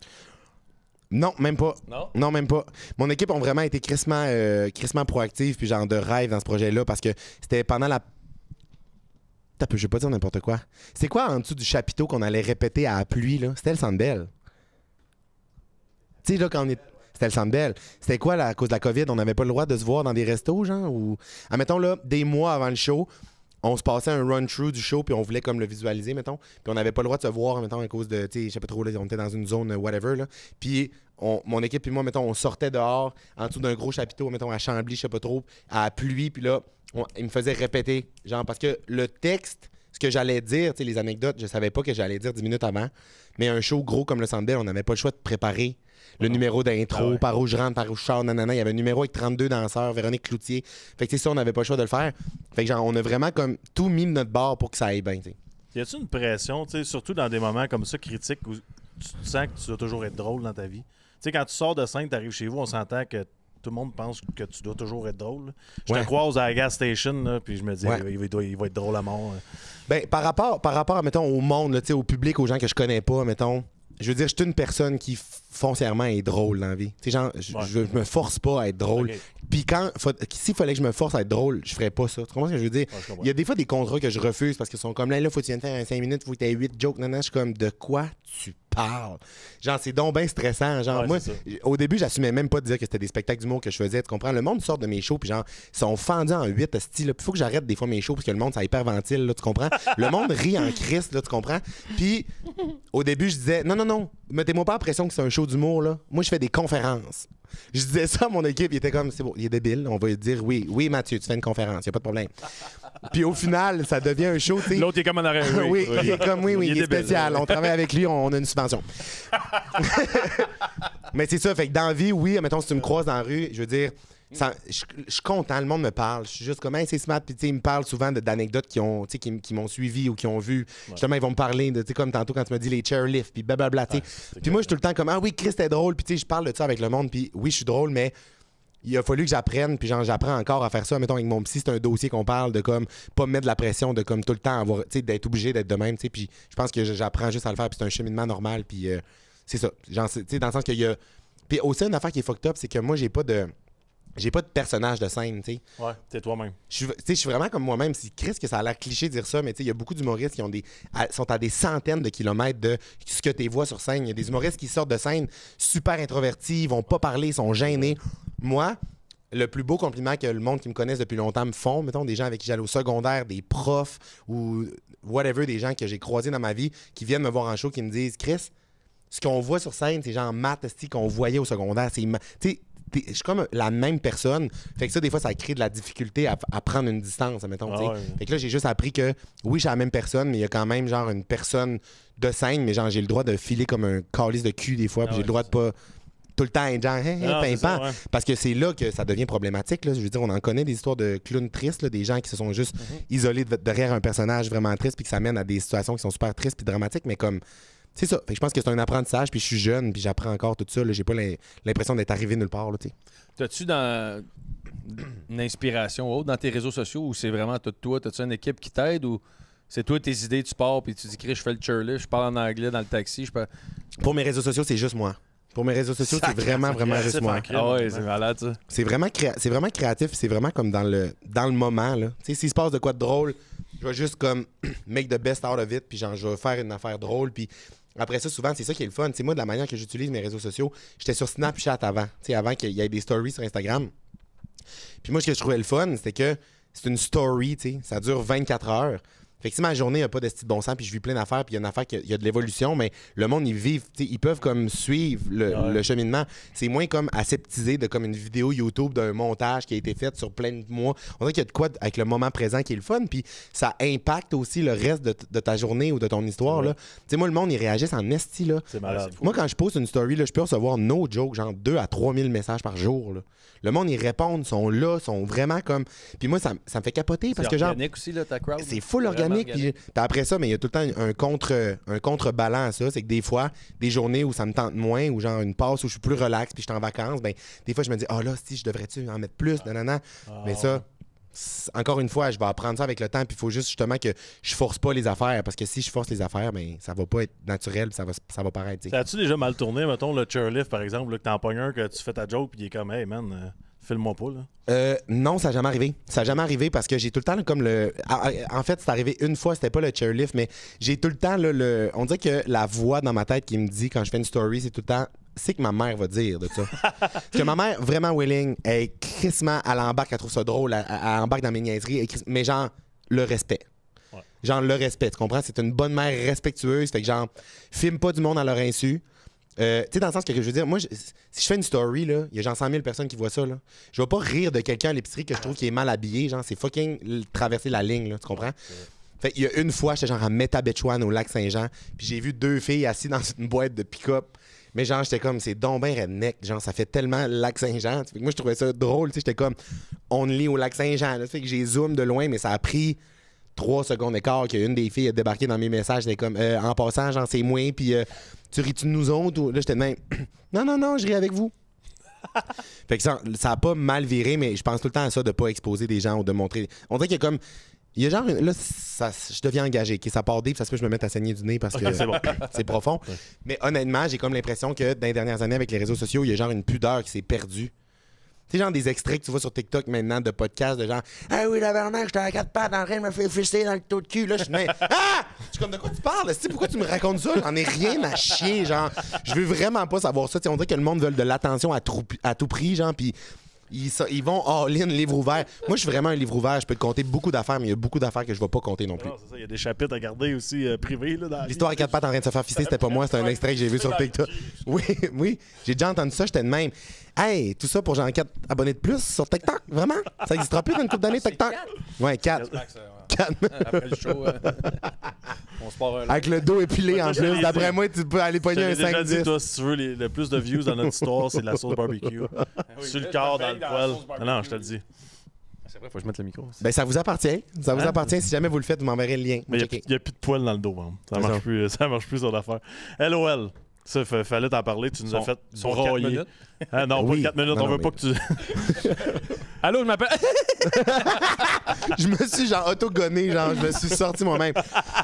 Non, même pas. Non? Non, même pas. Mon équipe ont vraiment été crissement, euh, crissement proactive puis genre de rêve dans ce projet-là parce que c'était pendant la. T'as peu, je vais pas dire n'importe quoi. C'est quoi en dessous du chapiteau qu'on allait répéter à la pluie, là? C'était le Sandbell. Tu sais, là, quand on est. C'était le Sandbell. C'était quoi, là, à cause de la COVID? On n'avait pas le droit de se voir dans des restos, genre? Ou. Admettons, là, des mois avant le show, on se passait un run-through du show, puis on voulait comme le visualiser, mettons. Puis on n'avait pas le droit de se voir, mettons, à cause de, tu sais, je sais pas trop, là, on était dans une zone, whatever, là. Puis on, mon équipe et moi, mettons, on sortait dehors, en dessous d'un gros chapiteau, mettons, à Chambly, je sais pas trop, à la pluie, puis là, on, il me faisait répéter, genre, parce que le texte, ce que j'allais dire, tu sais, les anecdotes, je savais pas que j'allais dire dix minutes avant, mais un show gros comme le Centre Bell, on n'avait pas le choix de préparer le numéro d'intro, ah ouais. par où je rentre, par où je sors, nanana. Il y avait un numéro avec trente-deux danseurs, Véronique Cloutier. Fait que c'est ça, on n'avait pas le choix de le faire. Fait que genre, on a vraiment comme tout mis de notre bord pour que ça aille bien, t'sais. Y a-tu une pression, t'sais, surtout dans des moments comme ça, critiques, où tu sens que tu dois toujours être drôle dans ta vie? T'sais, quand tu sors de scène, tu arrives chez vous, on s'entend que tout le monde pense que tu dois toujours être drôle. Je ouais. te croise à la gas station, là, puis je me dis, ouais. il, il, il va être drôle à mort. Ben, par rapport, par rapport, mettons, au monde, là, au public, aux gens que je connais pas, mettons, je veux dire, je suis une personne qui foncièrement est drôle dans la vie. Tu sais, genre, je, ouais. je, je me force pas à être drôle. Okay. Puis quand, s'il fallait que je me force à être drôle, je ferais pas ça. Tu comprends ce que je veux dire? Ouais, il y a des fois des contrats que je refuse parce qu'ils sont comme là, là, faut que tu viennes faire un cinq minutes, faut que tu aies huit jokes. Non, non, je suis comme, de quoi tu parles? Genre, c'est donc bien stressant. Genre, ouais, moi, au début, j'assumais même pas de dire que c'était des spectacles d'humour que je faisais. Tu comprends? Le monde sort de mes shows, puis genre, ils sont fendus en huit, style. Il faut que j'arrête des fois mes shows parce que le monde, ça hyperventile, là, tu comprends? Le monde rit en Christ, là, tu comprends? Puis, au début, je disais, non, non, non, mettez-moi pas la pression que c'est un show d'humour, là. Moi, je fais des conférences. Je disais ça à mon équipe, il était comme, c'est bon, il est débile, on va lui dire, oui, oui, Mathieu, tu fais une conférence, il n'y a pas de problème. Puis au final, ça devient un show, tu sais. L'autre est comme en arrière. Oui, oui, oui, il est comme, oui, oui, il, il est, est spécial. On travaille avec lui, on a une subvention. Mais c'est ça, fait que dans la vie, oui, mettons, si tu me croises dans la rue, je veux dire, ça, je, je suis content, le monde me parle. Je suis juste comme, hey, c'est smart. Puis, tu sais, ils me parlent souvent de, d'anecdotes qui, ont, qui, qui m'ont suivi ou qui ont vu. Ouais. Justement, ils vont me parler de, tu sais, comme tantôt quand tu m'as dit les chairlifts, puis blablabla. Ouais, puis moi, je suis tout le temps comme, ah oui, Chris, t'es drôle. Puis, tu sais, je parle de ça avec le monde. Puis, oui, je suis drôle, mais il a fallu que j'apprenne. Puis, genre, j'apprends encore à faire ça. Mettons, avec mon psy, c'est un dossier qu'on parle de comme, pas me mettre de la pression, de comme tout le temps avoir, tu sais, d'être obligé d'être de même. Tu sais, puis, je pense que j'apprends juste à le faire. Puis, c'est un cheminement normal. Puis, euh, c'est ça. Genre, tu sais, dans le sens qu'il y a. Puis, aussi, une affaire qui est fucked up, c'est que moi, j'ai pas de. J'ai pas de personnage de scène, tu sais. Ouais, t'es toi-même. Je suis vraiment comme moi-même. C'est Chris que ça a l'air cliché de dire ça, mais tu sais, il y a beaucoup d'humoristes qui ont des, à, sont à des centaines de kilomètres de ce que tu vois sur scène. Il y a des humoristes qui sortent de scène super introvertis, ils vont pas parler, ils sont gênés. Moi, le plus beau compliment que le monde qui me connaissent depuis longtemps me font, mettons, des gens avec qui j'allais au secondaire, des profs ou whatever, des gens que j'ai croisés dans ma vie, qui viennent me voir en show, qui me disent, Chris, ce qu'on voit sur scène, c'est genre maths qu'on voyait au secondaire. C'est, tu sais, je suis comme la même personne. Fait que ça, des fois, ça crée de la difficulté à, à prendre une distance, mettons. Ah ouais. Fait que là, j'ai juste appris que, oui, je suis la même personne, mais il y a quand même, genre, une personne de scène, mais genre, j'ai le droit de filer comme un calice de cul, des fois, puis ah ouais, j'ai le droit de pas tout le temps être genre, hey, hey, pimpant. Ouais. Parce que c'est là que ça devient problématique, là. Je veux dire, on en connaît des histoires de clowns tristes, là, des gens qui se sont juste mm-hmm. isolés de, derrière un personnage vraiment triste, puis que ça mène à des situations qui sont super tristes puis dramatiques, mais comme. C'est ça. Fait que je pense que c'est un apprentissage, puis je suis jeune, puis j'apprends encore tout ça. Là. J'ai pas l'impression d'être arrivé nulle part. T'as-tu dans une inspiration ou autre dans tes réseaux sociaux ou c'est vraiment tout toi? T'as-tu une équipe qui t'aide ou c'est toi tes idées, tu pars, puis tu dis que je fais le chairlift, je parle en anglais dans le taxi? Je peux... Pour mes réseaux sociaux, c'est juste moi. Pour mes réseaux sociaux, c'est vraiment, vraiment juste moi. Ah ouais, c'est malade, ça. C'est vraiment, créa... c'est vraiment créatif, c'est vraiment comme dans le, dans le moment. Tu sais, s'il se passe de quoi de drôle, je vais juste comme make the best out of it, puis genre, je vais faire une affaire drôle, puis après ça, souvent, c'est ça qui est le fun. T'sais, moi, de la manière que j'utilise mes réseaux sociaux, j'étais sur Snapchat avant, t'sais, avant qu'il y ait des stories sur Instagram. Puis moi, ce que je trouvais le fun, c'était que c'est une story, t'sais, ça dure vingt-quatre heures. Fait que si ma journée n'a pas de style bon sens, puis je vis plein d'affaires, puis il y a une affaire, il y a de l'évolution, mais le monde, ils vivent, ils peuvent comme suivre le, ouais. le cheminement. C'est moins comme aseptisé de comme une vidéo YouTube d'un montage qui a été fait sur plein de mois. On dirait qu'il y a de quoi avec le moment présent qui est le fun, puis ça impacte aussi le reste de, de ta journée ou de ton histoire. Ouais. Tu sais, moi, le monde, ils réagissent en esti, là. C'est malade. Moi, quand je poste une story, là, je peux recevoir no joke, genre deux à trois mille messages par jour, là. Le monde, ils répondent, sont là, sont vraiment comme... Puis moi, ça, ça me fait capoter parce que genre... C'est organique aussi, là, ta crowd. C'est full organique. Puis, puis après ça, mais il y a tout le temps un contre un contrebalance à ça. C'est que des fois, des journées où ça me tente moins, ou genre une passe où je suis plus relax puis je suis en vacances, ben des fois, je me dis, ah oh là, si, je devrais-tu en mettre plus, nanana. Oh. Mais ça... Encore une fois, je vais apprendre ça avec le temps, puis il faut juste justement que je force pas les affaires, parce que si je force les affaires, ben ça va pas être naturel, ça va, ça va paraître. Ça a-tu déjà mal tourné, mettons, le chairlift, par exemple, là, que t'en pognes un, que tu fais ta joke, puis il est comme, hey man, euh, file-moi pas, là? Euh, non, ça n'a jamais arrivé. Ça n'a jamais arrivé parce que j'ai tout le temps là, comme le. En fait, c'est arrivé une fois, c'était pas le chairlift, mais j'ai tout le temps là, le. On dirait que la voix dans ma tête qui me dit quand je fais une story, c'est tout le temps. C'est que ma mère va dire de ça. Parce que ma mère, vraiment willing, elle est crissement, elle embarque, elle trouve ça drôle, elle, elle embarque dans mes niaiseries, elle, mais genre, le respect. Ouais. Genre, le respect, tu comprends? C'est une bonne mère respectueuse. Fait que, genre, filme pas du monde à leur insu. Euh, tu sais, dans le sens que je veux dire, moi, je, si je fais une story, là, il y a genre cent mille personnes qui voient ça, là. Je vais pas rire de quelqu'un à l'épicerie que je trouve qui est mal habillé. Genre, c'est fucking traverser la ligne, là, tu comprends? Ouais. Fait qu'il y a une fois, j'étais genre à Métabetchouane au lac Saint-Jean, puis j'ai vu deux filles assises dans une boîte de pick-up. Mais genre, j'étais comme, c'est donc ben redneck. Genre, ça fait tellement lac Saint-Jean. Fait que moi, je trouvais ça drôle. Tu sais, j'étais comme, on lit au lac Saint-Jean. Là, fait que j'ai zoom de loin, mais ça a pris trois secondes d'écart qu'une des filles a débarqué dans mes messages. C'était comme, euh, en passant, genre, c'est moi, puis euh, tu ris-tu de nous autres? Ou... Là, j'étais de même, non, non, non, je ris avec vous. Fait que ça, ça a pas mal viré, mais je pense tout le temps à ça de pas exposer des gens ou de montrer. On dirait qu'il y a comme. Il y a genre, là, ça, je deviens engagé. Okay, ça part deep, ça se peut que je me mette à saigner du nez parce que c'est bon. C'est profond. Ouais. Mais honnêtement, j'ai comme l'impression que dans les dernières années, avec les réseaux sociaux, il y a genre une pudeur qui s'est perdue. Tu sais, genre des extraits que tu vois sur TikTok maintenant de podcasts de genre « Ah oui, la Bernard, j'étais à quatre pattes en train de me faire fister dans le taux de cul. » Là, je suis mais ah! Je suis comme, de quoi tu parles? T'sais, pourquoi tu me racontes ça? J'en ai rien à chier, genre. Je veux vraiment pas savoir ça. T'sais, on dirait que le monde veut de l'attention à, à tout prix, genre, puis Ils, ils vont all-in, livre ouvert. Moi, je suis vraiment un livre ouvert. Je peux te compter beaucoup d'affaires, mais il y a beaucoup d'affaires que je ne vais pas compter non plus. Non, c'est ça. Il y a des chapitres à garder aussi euh, privés. L'histoire à quatre pattes en train de se faire fister, c'était pas moi. C'était un extrait que j'ai vu sur TikTok. Oui, oui. J'ai déjà entendu ça. J'étais de même. Hey, tout ça pour genre quatre abonnés de plus sur TikTok? Vraiment? Ça n'existera plus dans une couple d'années, TikTok? Ouais, quatre. quatre. Après le show, euh, on se part un avec le dos épilé en plus. D'après moi, tu peux aller pogner un cinq dix. Toi, si tu veux, les, le plus de views dans notre histoire, c'est de la sauce barbecue. Oui, sur le corps, dans le poêle. Non, non, je te le dis. C'est vrai, faut que je mette le micro. Ben, ça vous appartient. Ça vous hein? appartient. Si jamais vous le faites, vous m'enverrez le lien. Mais il n'y a, a plus de poils dans le dos. Hein. Ça, marche plus, ça marche plus sur l'affaire. L O L. Ça, il fallait t'en parler. Tu nous son, as fait broyer. Ah, non, oui. pas quatre minutes. Non, on non, veut mais... pas que tu... Allô, je m'appelle... Je me suis genre auto-gonné. Genre, je me suis sorti moi-même.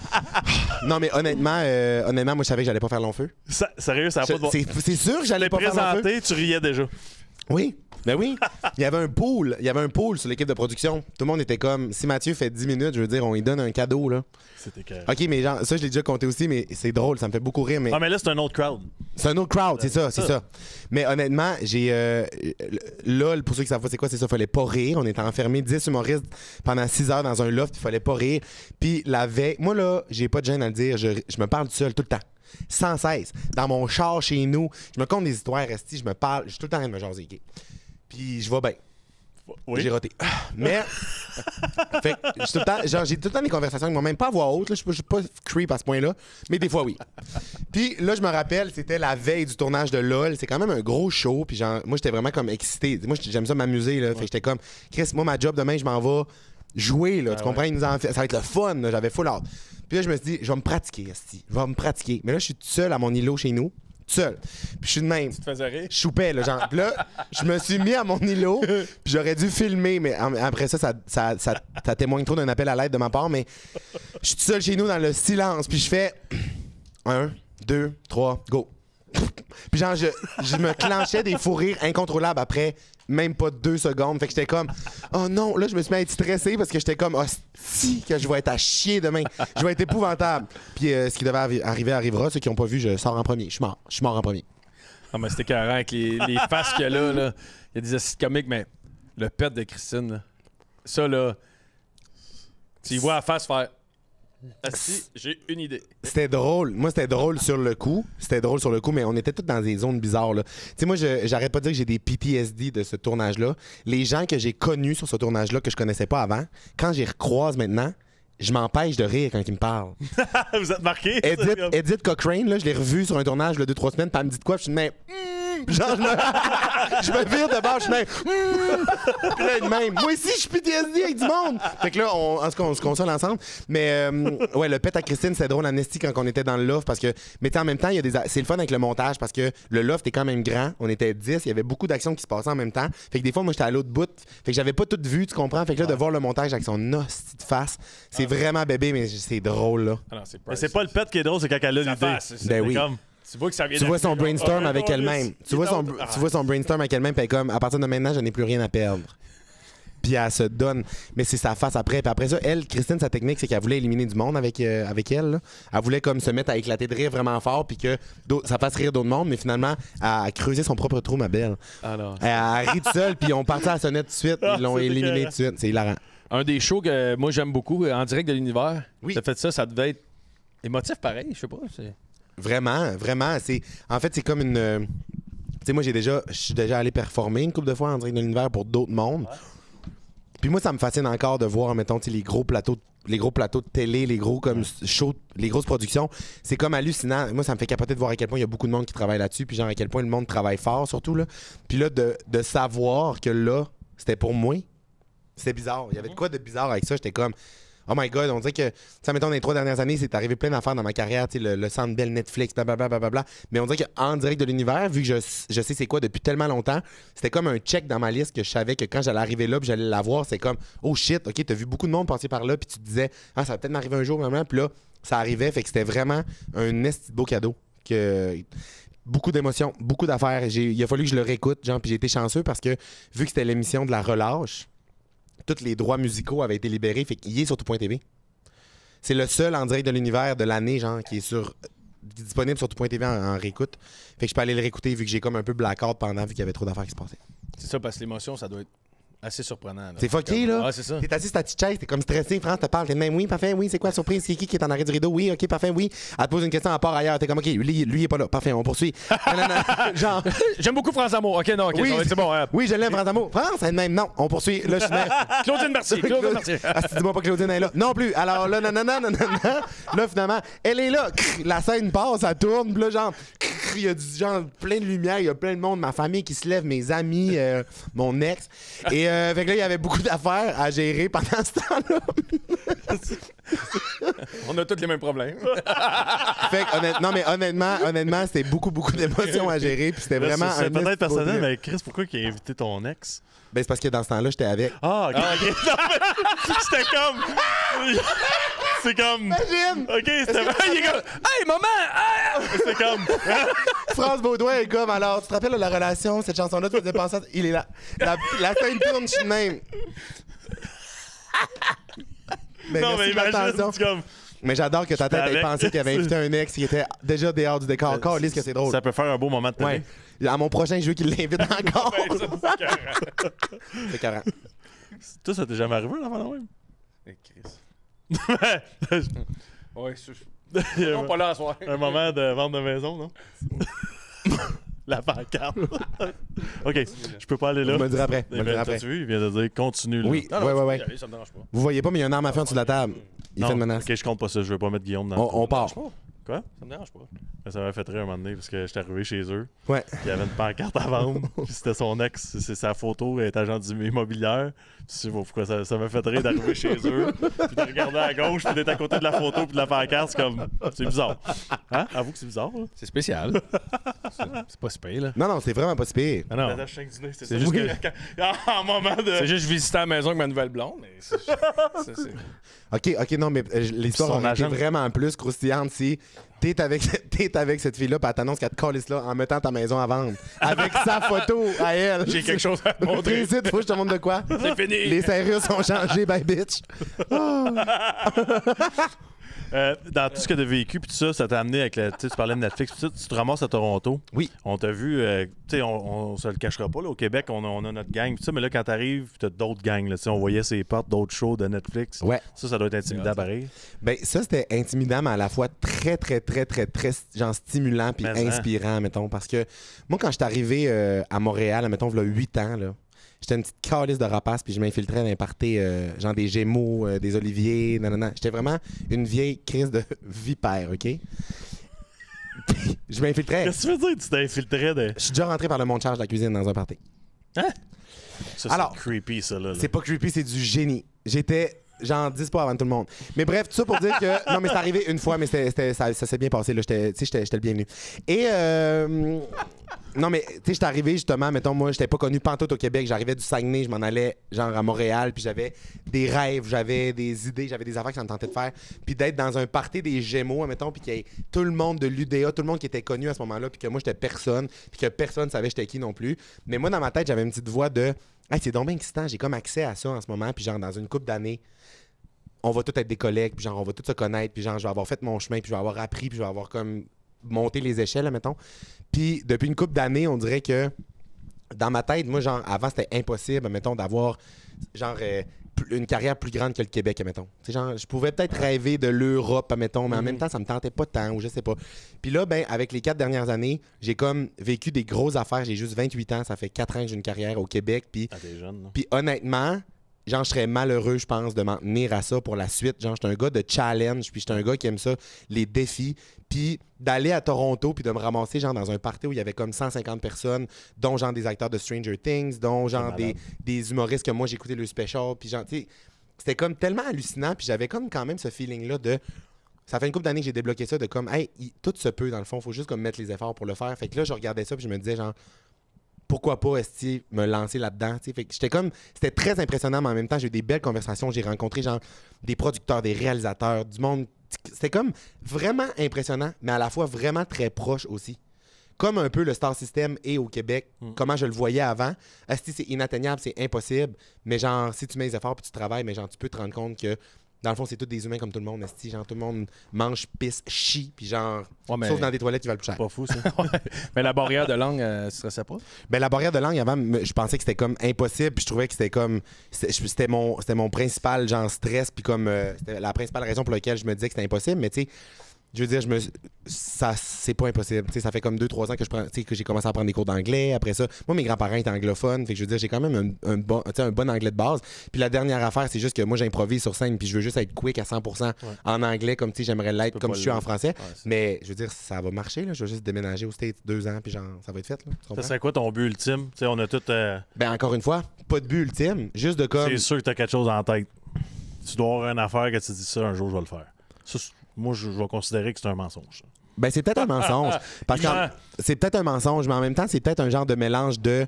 Non, mais honnêtement, euh, honnêtement, moi, je savais que j'allais pas faire long feu. Ça, sérieux, ça n'a pas de bon... C'est sûr que j'allais pas faire long feu. présenté, tu riais déjà. Oui. Ben oui, il y avait un pool, il y avait un pool sur l'équipe de production. Tout le monde était comme, si Mathieu fait dix minutes, je veux dire, on lui donne un cadeau, là. C'était carré. OK, mais genre, ça, je l'ai déjà compté aussi, mais c'est drôle, ça me fait beaucoup rire. Mais... Ah, mais là, c'est un autre crowd. C'est un autre crowd, c'est ça, c'est ça. Mais honnêtement, j'ai... Euh, LOL, pour ceux qui savent pas c'est quoi, c'est ça, fallait pas rire. On était enfermés dix humoristes pendant six heures dans un loft, il fallait pas rire. Puis la veille, moi, là, j'ai pas de gêne à le dire, je, je me parle tout seul tout le temps. Sans cesse. Dans mon char chez nous, je me compte des histoires, resti, je me parle, je suis tout le temps en train de me jaser. Okay? Puis je vais bien. Oui. J'ai roté. Mais, fait que j'ai tout le temps, genre, j'ai tout le temps des conversations avec moi-même, pas à voix haute, là, je suis pas creep à ce point-là, mais des fois oui. Puis là, je me rappelle, c'était la veille du tournage de LOL, c'est quand même un gros show, puis genre, moi j'étais vraiment comme excité. Moi j'aime ça m'amuser, là, ouais. Fait que j'étais comme, Chris, moi ma job demain, je m'en vais jouer, là, ah, tu comprends? Ouais. Ils nous en fait, ça va être le fun, là, j'avais full hâte. Puis là, je me suis dit, je vais me pratiquer, esti, je vais me pratiquer. Mais là, je suis tout seul à mon îlot chez nous. Seul. Puis je suis de même. Tu te faisais rire? Je choupais, là, genre. Puis là, je me suis mis à mon îlot, puis j'aurais dû filmer, mais après ça ça, ça, ça, ça témoigne trop d'un appel à l'aide de ma part, mais je suis tout seul chez nous dans le silence, puis je fais un, deux, trois, go. Puis genre, je, je me clenchais des fous rires incontrôlables après même pas deux secondes. Fait que j'étais comme, oh non, là, je me suis mis à être stressé parce que j'étais comme, oh, si, que je vais être à chier demain. Je vais être épouvantable. Puis euh, ce qui devait arri- arriver arrivera. Ceux qui n'ont pas vu, je sors en premier. Je suis mort. Je suis mort en premier. Ah, mais c'était carré avec les, les faces qu'il y a là. là. Il y a des assises comiques, mais le pet de Christine, là. Ça, là, tu y vois la face faire. Ah si, j'ai une idée. C'était drôle. Moi, c'était drôle sur le coup. C'était drôle sur le coup, mais on était tous dans des zones bizarres, là. Tu sais, moi, je, j'arrête pas de dire que j'ai des P T S D de ce tournage-là. Les gens que j'ai connus sur ce tournage-là, que je connaissais pas avant, quand j'y recroise maintenant, je m'empêche de rire quand ils me parlent. Vous êtes marqué? Edith, Edith Cochrane, là, je l'ai revue sur un tournage, il y a deux, trois semaines, puis elle me dit de quoi, puis je suis de même... Genre, je me, je me vire de bord, je suis même. Mmh! Puis là, de même. Moi aussi, je suis P T S D avec du monde. Fait que là, on, en tout cas, on se console ensemble. Mais, euh, ouais, le pet à Christine, c'était drôle, Amnesty, quand on était dans le loft. Parce que, mais en même temps, il y a des, c'est le fun avec le montage parce que le loft est quand même grand. On était dix. Il y avait beaucoup d'actions qui se passaient en même temps. Fait que des fois, moi, j'étais à l'autre bout. Fait que j'avais pas tout vu, tu comprends? Fait que là, de voir le montage avec son hostie de face, c'est ah, vraiment bébé, mais c'est drôle, là. Ah non, c'est mais c'est pas le pet qui est drôle, c'est quand elle a l'idée. Ben oui. Comme... Tu vois, que ça vient tu vois son brainstorm avec oh, elle-même. Tu vois son, ah. tu vois son brainstorm avec elle-même, puis comme, à partir de maintenant, je n'ai plus rien à perdre. Puis elle se donne. Mais c'est sa face après. Puis après ça, elle, Christine, sa technique, c'est qu'elle voulait éliminer du monde avec, euh, avec elle. Là. Elle voulait comme se mettre à éclater de rire vraiment fort, puis que ça fasse rire d'autres mondes, mais finalement, elle a creusé son propre trou, ma belle. Ah non, elle a ri toute seule, puis ils ont parti à la sonnette tout de suite. Ils l'ont éliminé tout de suite. C'est hilarant. Un des shows que moi j'aime beaucoup, En direct de l'univers. Oui. T'as fait ça, ça devait être émotif pareil, je sais pas. Vraiment, vraiment. C'est, en fait, c'est comme une... euh, tu sais, moi, j'ai déjà... Je suis déjà allé performer une couple de fois en direct de l'univers pour d'autres mondes. Ouais. Puis moi, ça me fascine encore de voir, mettons, les gros plateaux de les gros plateaux de télé, les gros comme shows, les grosses productions, c'est comme hallucinant. Moi, ça me fait capoter de voir à quel point il y a beaucoup de monde qui travaille là-dessus, puis genre à quel point le monde travaille fort, surtout là. Puis là, de, de savoir que là, c'était pour moi, c'était bizarre. Il y avait de quoi de bizarre avec ça. J'étais comme, oh my God, on dirait que, ça mettons, dans les trois dernières années, c'est arrivé plein d'affaires dans ma carrière, tu sais, le, le Centre Bell, Netflix, blablabla, blablabla. Mais on dirait qu'en direct de l'univers, vu que je, je sais c'est quoi depuis tellement longtemps, c'était comme un check dans ma liste que je savais que quand j'allais arriver là, puis j'allais la voir, c'est comme, oh shit, ok, t'as vu beaucoup de monde passer par là, puis tu te disais, ah, ça va peut-être m'arriver un jour, maman, puis là, ça arrivait, fait que c'était vraiment un esti de beau cadeau. Que... Beaucoup d'émotions, beaucoup d'affaires. J'ai, il a fallu que je le réécoute, genre, puis j'ai été chanceux parce que, vu que c'était l'émission de la relâche, tous les droits musicaux avaient été libérés, fait qu'il est sur tout point T V. C'est le seul en direct de l'univers de l'année, genre, qui est sur qui est disponible sur tout point T V en, en réécoute. Fait que je peux aller le réécouter vu que j'ai comme un peu blackout pendant, vu qu'il y avait trop d'affaires qui se passaient. C'est ça, parce que l'émotion, ça doit être assez surprenant. Là. C'est fucké, là. Ah, c'est ça. T'es assis sur ta petite chaise, t'es comme stressé, France te parle, t'es de même, oui, parfait, oui, c'est quoi la surprise, c'est qui qui est en arrêt du rideau, oui, ok, parfait, oui. Elle te pose une question à part ailleurs, t'es comme, ok, lui, lui il est pas là, parfait, on poursuit. non, non, non, genre. J'aime beaucoup France Amour, ok, non, ok, oui, c'est bon. Hein. Oui, je l'aime, France Amour. France, elle même, non, on poursuit. Là, je suis même... Claudine Mercier, Claudine Mercier. Ah, si dis-moi pas que Claudine est là. Non plus. Alors là, non, non, non, non, non, non. Là, finalement, elle est là. La scène passe, ça tourne, puis là, genre, il y a du genre plein de lumière, il y a plein de monde, ma famille qui se lève, mes amis, euh, mon ex. Et euh, fait que là, il y avait beaucoup d'affaires à gérer pendant ce temps-là. On a tous les mêmes problèmes. Fait que, honnêtement, non, mais honnêtement, honnêtement, c'était beaucoup, beaucoup d'émotions à gérer, puis c'était vraiment C'est un peut-être personnel, beau- mais Chris, pourquoi il a invité ton ex? Ben, c'est parce que dans ce temps-là, j'étais avec. Ah, ok. ok. C'était comme. C'est comme. Imagine! Ok, c'était. Il est comme, hey, maman! Ah! C'est comme. France Baudouin est comme, alors, tu te rappelles de la relation, cette chanson-là, tu faisais penser à... Il est là. La, la scène tourne, je suis de même. Ben, Non, merci mais de l'attention. imagine, c'est comme. Mais j'adore que ta tête ait avec. pensé qu'il avait invité un ex qui était déjà dehors du décor. Calisse que c'est drôle. Ça peut faire un beau moment de télé. Ouais. À mon prochain jeu, qu'il l'invite encore. C'est carré. Toi, ça t'est jamais arrivé, l'enfant de même? Eh, Chris. Ouais, je... Non, pas là à soir. Un moment de vente de maison, non? La pancarte. OK, je peux pas aller là. Vous me le direz après. Vous me le direz après. T'as-tu vu? Il vient de dire continue là. Oui, Non, non, ouais, ouais, tu peux ouais. y aller, ça me dérange pas. Vous voyez pas, mais il y a un arme à feu en dessous de la table. Il fait Non, une menace. OK, je compte pas ça. Je veux pas mettre Guillaume dans le On, on part. Quoi? Ça me dérange pas. Mais ça m'a fait rire un moment donné parce que j'étais arrivé chez eux. Ouais. Puis il y avait une pancarte à vendre. Puis c'était son ex. C'est sa photo. Elle est agent immobilière. Puis je sais pas pourquoi ça ça m'a fait rire d'arriver chez eux. Puis de regarder à gauche. Puis d'être à côté de la photo. Puis de la pancarte. C'est comme. C'est bizarre. Hein? Avoue que c'est bizarre. Là. C'est spécial. c'est, c'est pas si pire, là. Non, non, c'est vraiment pas si pire. Ah non. La chaîne du nez, c'est C'est ça. juste Quand- quand- En moment de. C'est juste je visitais la maison avec ma nouvelle blonde. Mais c'est, ça, c'est... OK, OK, non, mais euh, l'histoire Son aurait été agent- vraiment plus croustillante si t'es avec, t'es avec cette fille-là, puis elle t'annonce qu'elle te calisse là en mettant ta maison à vendre. Avec sa photo à elle. J'ai quelque chose à te montrer. Ici, faut que je te montre de quoi. C'est fini. Les serrures sont changées, bye bitch. Euh, dans tout ce que tu as vécu, puis tout ça, ça t'a amené avec le. Tu sais, tu parlais de Netflix, puis tout, tu te ramasses à Toronto. Oui. On t'a vu, euh, tu sais, on, on se le cachera pas, là, au Québec, on a, on a notre gang, puis ça, mais là, quand t'arrives, t'as d'autres gangs, là, tu sais, on voyait ses portes, d'autres shows de Netflix. Ouais. Ça, ça doit être intimidant pareil. Ben, ça, c'était intimidant, mais à la fois très, très, très, très, très, genre stimulant puis Mais, hein. inspirant, mettons. Parce que moi, quand je suis arrivé euh, à Montréal, mettons, il y a huit ans, là, j'étais une petite calice de rapace, puis je m'infiltrais dans les parties, euh, genre des Gémeaux, euh, des Oliviers, non, non, non. J'étais vraiment une vieille crise de vipère, OK? Puis, je m'infiltrais. Qu'est-ce que tu veux dire? Tu t'infiltrais de. Je suis déjà rentré par le monte-charge de la cuisine dans un party. Ça, c'est Alors, creepy, ça, là. là. C'est pas creepy, c'est du génie. J'étais genre dix pas avant tout le monde. Mais bref, tout ça pour dire que... Non, mais c'est arrivé une fois, mais c'était, c'était- ça, ça s'est bien passé. Là. J'étais, tu sais, j'étais, j'étais le bienvenu. Et... euh, Non, mais tu sais, j'étais arrivé justement, mettons, moi, j'étais pas connu pantoute au Québec. J'arrivais du Saguenay, je m'en allais genre à Montréal, puis j'avais des rêves, j'avais des idées, j'avais des affaires que ça me tentait de faire. Puis d'être dans un party des Gémeaux, mettons, puis qu'il y ait tout le monde de l'U D A, tout le monde qui était connu à ce moment-là, puis que moi, j'étais personne, puis que personne savait j'étais qui non plus. Mais moi, dans ma tête, j'avais une petite voix de « Hey, c'est donc bien excitant, j'ai comme accès à ça en ce moment, puis genre, dans une couple d'années, on va tous être des collègues, puis genre, on va tous se connaître, puis genre, je vais avoir fait mon chemin, puis je vais avoir appris, puis je vais avoir comme monté les échelles, là, mettons. Puis depuis une couple d'années, on dirait que dans ma tête, moi, genre, avant, c'était impossible, mettons, d'avoir, genre, euh, une carrière plus grande que le Québec, mettons. T'sais, genre, je pouvais peut-être rêver de l'Europe, mettons, mais en mm-hmm. même temps, ça me tentait pas tant, ou je sais pas. Puis là, ben, avec les quatre dernières années, j'ai comme vécu des grosses affaires. J'ai juste vingt-huit ans, ça fait quatre ans que j'ai une carrière au Québec. Puis, ah, t'es jeune, là. Puis honnêtement, genre, je serais malheureux, je pense, de m'en tenir à ça pour la suite. Genre, j'étais un gars de challenge, puis j'étais un gars qui aime ça, les défis. Puis d'aller à Toronto, puis de me ramasser, genre, dans un party où il y avait comme cent cinquante personnes, dont, genre, des acteurs de Stranger Things, dont, genre, des, des humoristes que moi, j'écoutais le special. Puis, genre, tu sais, c'était comme tellement hallucinant. Puis j'avais comme quand même ce feeling-là de... Ça fait une couple d'années que j'ai débloqué ça, de comme, hey, il, tout se peut, dans le fond. Il faut juste comme mettre les efforts pour le faire. Fait que là, je regardais ça, puis je me disais, genre... Pourquoi pas, esti, me lancer là-dedans? T'sais? Fait que j'étais comme... C'était très impressionnant, mais en même temps, j'ai eu des belles conversations. J'ai rencontré, genre, des producteurs, des réalisateurs, du monde. C'était comme vraiment impressionnant, mais à la fois vraiment très proche aussi. Comme un peu le Star System est au Québec, mm. comment je le voyais avant. Esti, c'est inatteignable, c'est impossible, mais genre, si tu mets les efforts puis tu travailles, mais genre, tu peux te rendre compte que dans le fond, c'est tous des humains comme tout le monde. Esti, genre, tout le monde mange, pisse, chie, puis genre, ouais, mais... sauf dans des toilettes qui valent plus cher. Pas fou, ça. ouais. Mais la barrière de langue, euh, ce serait pas? Ben, la barrière de langue, avant, je pensais que c'était comme impossible, puis je trouvais que c'était comme... C'était, c'était, mon, c'était mon principal, genre, stress, puis comme... Euh, c'était la principale raison pour laquelle je me disais que c'était impossible, mais tu sais... Je veux dire, je me, ça, c'est pas impossible. T'sais, ça fait comme deux trois ans que, je prends, que j'ai commencé à prendre des cours d'anglais. Après ça, moi, mes grands-parents étaient anglophones. Fait que je veux dire, j'ai quand même un, un, bon, un bon anglais de base. Puis la dernière affaire, c'est juste que moi, j'improvise sur scène. Puis je veux juste être quick à cent pour cent ouais. en anglais, comme j'aimerais l'être, comme je suis en français. Ouais, mais je veux dire, ça va marcher. Là. Je vais juste déménager aux States deux ans. Puis genre, ça va être fait. Là, ça serait quoi ton but ultime? T'sais, on a tout. Euh... Ben, encore une fois, pas de but ultime. Juste de comme. C'est sûr que t'as quelque chose en tête. Tu dois avoir une affaire que tu te dis ça, un jour, je vais le faire. Ça, moi, je, je vais considérer que c'est un mensonge. Ben, c'est peut-être un mensonge. Parce que c'est peut-être un mensonge, mais en même temps, c'est peut-être un genre de mélange de...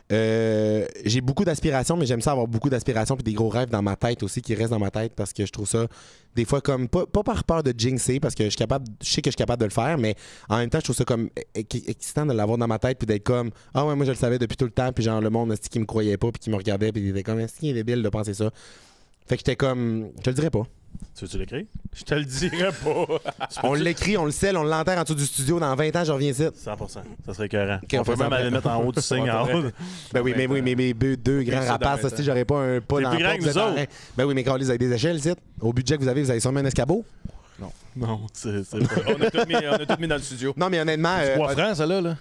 Euh, j'ai beaucoup d'aspirations, mais j'aime ça avoir beaucoup d'aspirations puis des gros rêves dans ma tête aussi qui restent dans ma tête parce que je trouve ça, des fois, comme... Pas, pas par peur de jinxer, parce que je suis capable, je sais que je suis capable de le faire, mais en même temps, je trouve ça comme excitant de l'avoir dans ma tête puis d'être comme... Ah ouais, moi, je le savais depuis tout le temps, puis genre, le monde, qui me croyait pas puis qui me regardait puis il était comme... Est-ce qu'il est débile de penser ça? Fait que j'étais comme... Je te le dirais pas. Tu veux-tu l'écrire? Je te le dirais pas. On l'écrit, on le scelle, on l'enterre en dessous du studio. Dans vingt ans, je reviens ici. cent pour cent. Ça serait écœurant. Okay, on, on peut même aller mettre en haut du signe en haut. Ben oui, mais oui, mais mes deux, deux grands rapaces, si j'aurais pas un pas dans plus grand que nous autres. Ben oui, mais quand vous avez des échelles, ici, au budget que vous avez, vous avez sûrement un escabeau? Non. Non, c'est, c'est pas... on, a tout mis, on a tout mis dans le studio. Non, mais honnêtement... C'est bois franc, ça, là. là.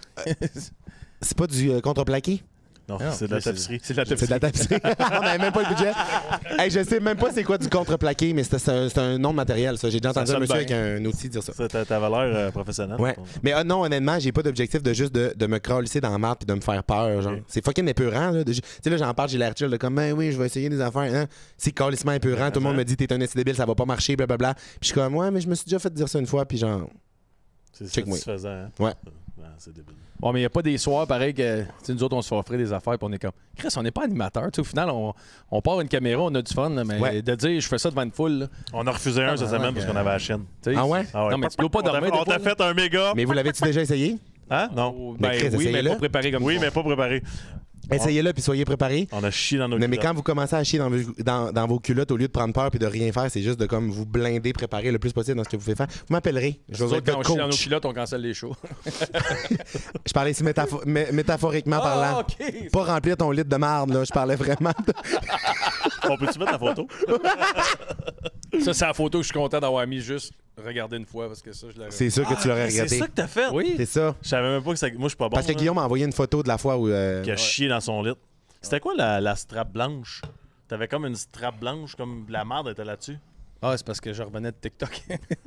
C'est pas du euh, contreplaqué? Non, non, c'est de la tapisserie. C'est de la tapisserie. C'est de la tapisserie. On n'avait même pas le budget. Hey, je sais même pas c'est quoi du contreplaqué, mais c'est, c'est, un, c'est un nom de matériel, ça. J'ai déjà entendu un monsieur bien. Avec un outil dire ça. Ça ta, ta valeur euh, professionnelle. Ouais. Mais euh, non, honnêtement, j'ai pas d'objectif de juste de, de me cralisser dans la marde et de me faire peur. Genre. Okay. C'est fucking épeurant. Là. Tu sais, là, j'en parle, j'ai l'air chill de comme, ben oui, je vais essayer des affaires. Hein. C'est calissement épeurant. Tout le monde me dit, t'es un esti débile, ça va pas marcher, blablabla. Puis je suis comme, ouais, mais je me suis déjà fait dire ça une fois, puis genre. C'est satisfaisant. Hein? Ouais. Ouais, c'est débile. Bon, mais il n'y a pas des soirs pareil que nous autres, on se fait offrir des affaires puis on est comme Chris, on n'est pas animateur. Au final, on, on part une caméra, on a du fun, là, mais ouais. de dire je fais ça devant une foule. Là. On a refusé un cette semaine parce qu'on avait la chaîne. Ah ouais? Ah ouais? Non, mais tu dois pas dormir. On t'a fait un méga. Mais vous l'avez-tu déjà essayé? Hein? Non. Ben, Chris, oui, mais pas préparé comme Oui, ça. mais pas préparé. Essayez-le puis soyez préparés. On a chié dans nos mais, culottes. Mais quand vous commencez à chier dans, dans, dans vos culottes, au lieu de prendre peur et de rien faire, c'est juste de comme vous blinder, préparer le plus possible dans ce que vous faites faire. Vous m'appellerez. Je vais être quand on chie dans nos culottes, on cancelle les shows. Je parlais ici métaphor- mé- métaphoriquement ah, parlant. Okay. Pas remplir ton lit de marde, là. Je parlais vraiment de... On peut-tu mettre la photo? Ça, c'est la photo que je suis content d'avoir mis juste regarder une fois parce que ça, je l'aurais. C'est sûr que tu l'aurais ah, regardé. C'est ça que t'as fait? Oui. C'est ça. Je savais même pas que ça. Moi, je suis pas bon. Parce que là. Guillaume m'a envoyé une photo de la fois où. Euh... Qui a chié dans son lit. C'était quoi la, la strap blanche? T'avais comme une strap blanche, comme la merde était là-dessus. Ah, c'est parce que je revenais de TikTok.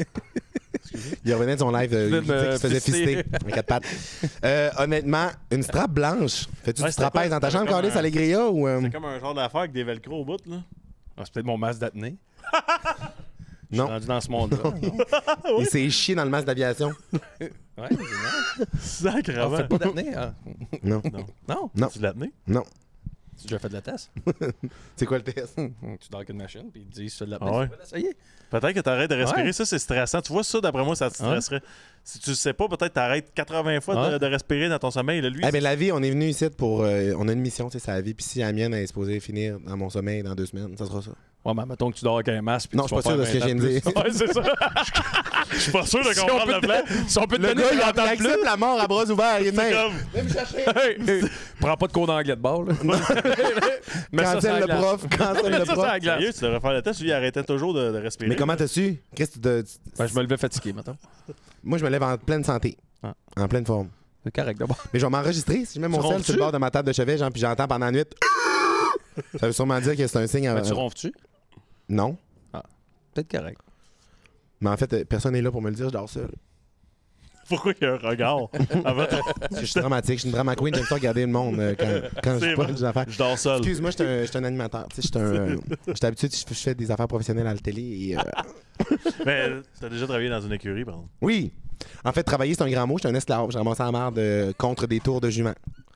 Il revenait de son live de, il se faisait fister en quatre pattes. Euh, honnêtement, une strap blanche. Fais-tu ouais, du trapèze dans ta chambre, Carlis, un... Allegria ou. Euh... C'est comme un genre d'affaire avec des velcro au bout, là. Ah, c'est peut-être mon masque d'apnée. Non. Je suis rendu dans ce monde-là. Oui. Il s'est chié dans le masque d'aviation. Ouais, c'est bien. Sacrément. Ah, faites pas d'apnée, hein? Non. Non. Non? Non. Tu l'as tenu? Non. Tu as déjà fait de la test? C'est quoi le test? Tu dors avec une machine, puis ils te disent si tu as de l'apnée. Ah ouais. Tu peux l'essayer. Peut-être que tu arrêtes de respirer. Ouais. Ça, c'est stressant. Tu vois, ça, d'après moi, ça te stresserait. Ouais. Si tu le sais pas, peut-être tu arrêtes quatre-vingts fois ouais. de, de respirer dans ton sommeil. Là, lui, eh bien, la vie, on est venu ici pour. Euh, on a une mission, tu sais, c'est la vie. Puis si la mienne est supposée finir dans mon sommeil dans deux semaines, ça sera ça. Ouais, mais mettons que tu dors avec un masque. Non, je suis pas sûr de ce que je viens de dire. Ouais, c'est ça. Je suis pas sûr de Si on comprendre peut le te plan. si on peut te Le donner gars, il vingt ans de accepte la mort à bras ouverts. Il est de C'est même. comme... Viens me chercher. plus. Hey, hey, prends pas de cours d'anglais de bord. Là. Mets ça sur Cancel la le glace. prof. Cancel Mets le ça sur prof. la glace. Sérieux, tu devrais faire le test. Lui, il arrêtait toujours de, de respirer. Mais comment t'as su? Qu'est-ce que tu te- Ben, je me levais fatigué, maintenant. Moi, je me lève en pleine santé. Ah. En pleine forme. C'est correct d'abord. Mais je vais m'enregistrer. Si je mets mon Tu sel ronfles-tu? sur le bord de ma table de chevet, genre, puis j'entends pendant la nuit. Ça veut sûrement dire que c'est un signe. Ben, à- tu ronfles-tu? Non. Peut-être correct. Mais en fait, euh, personne n'est là pour me le dire, je dors seul. Pourquoi il y a un regard? Avant... Parce que je suis dramatique, je suis une drama queen, j'aime ça regarder le monde euh, quand, quand je C'est suis pas vrai. des affaires. Je dors seul. Excuse-moi, je suis un, je suis un animateur. Tu sais, je suis un. euh, J'étais habitué, je fais- je fais des affaires professionnelles à la télé. Et, euh, Mais t'as déjà travaillé dans une écurie, par exemple. Oui. En fait, travailler, c'est un grand mot. Je suis un esclave. Je ramassais la merde euh, contre des tours de jument.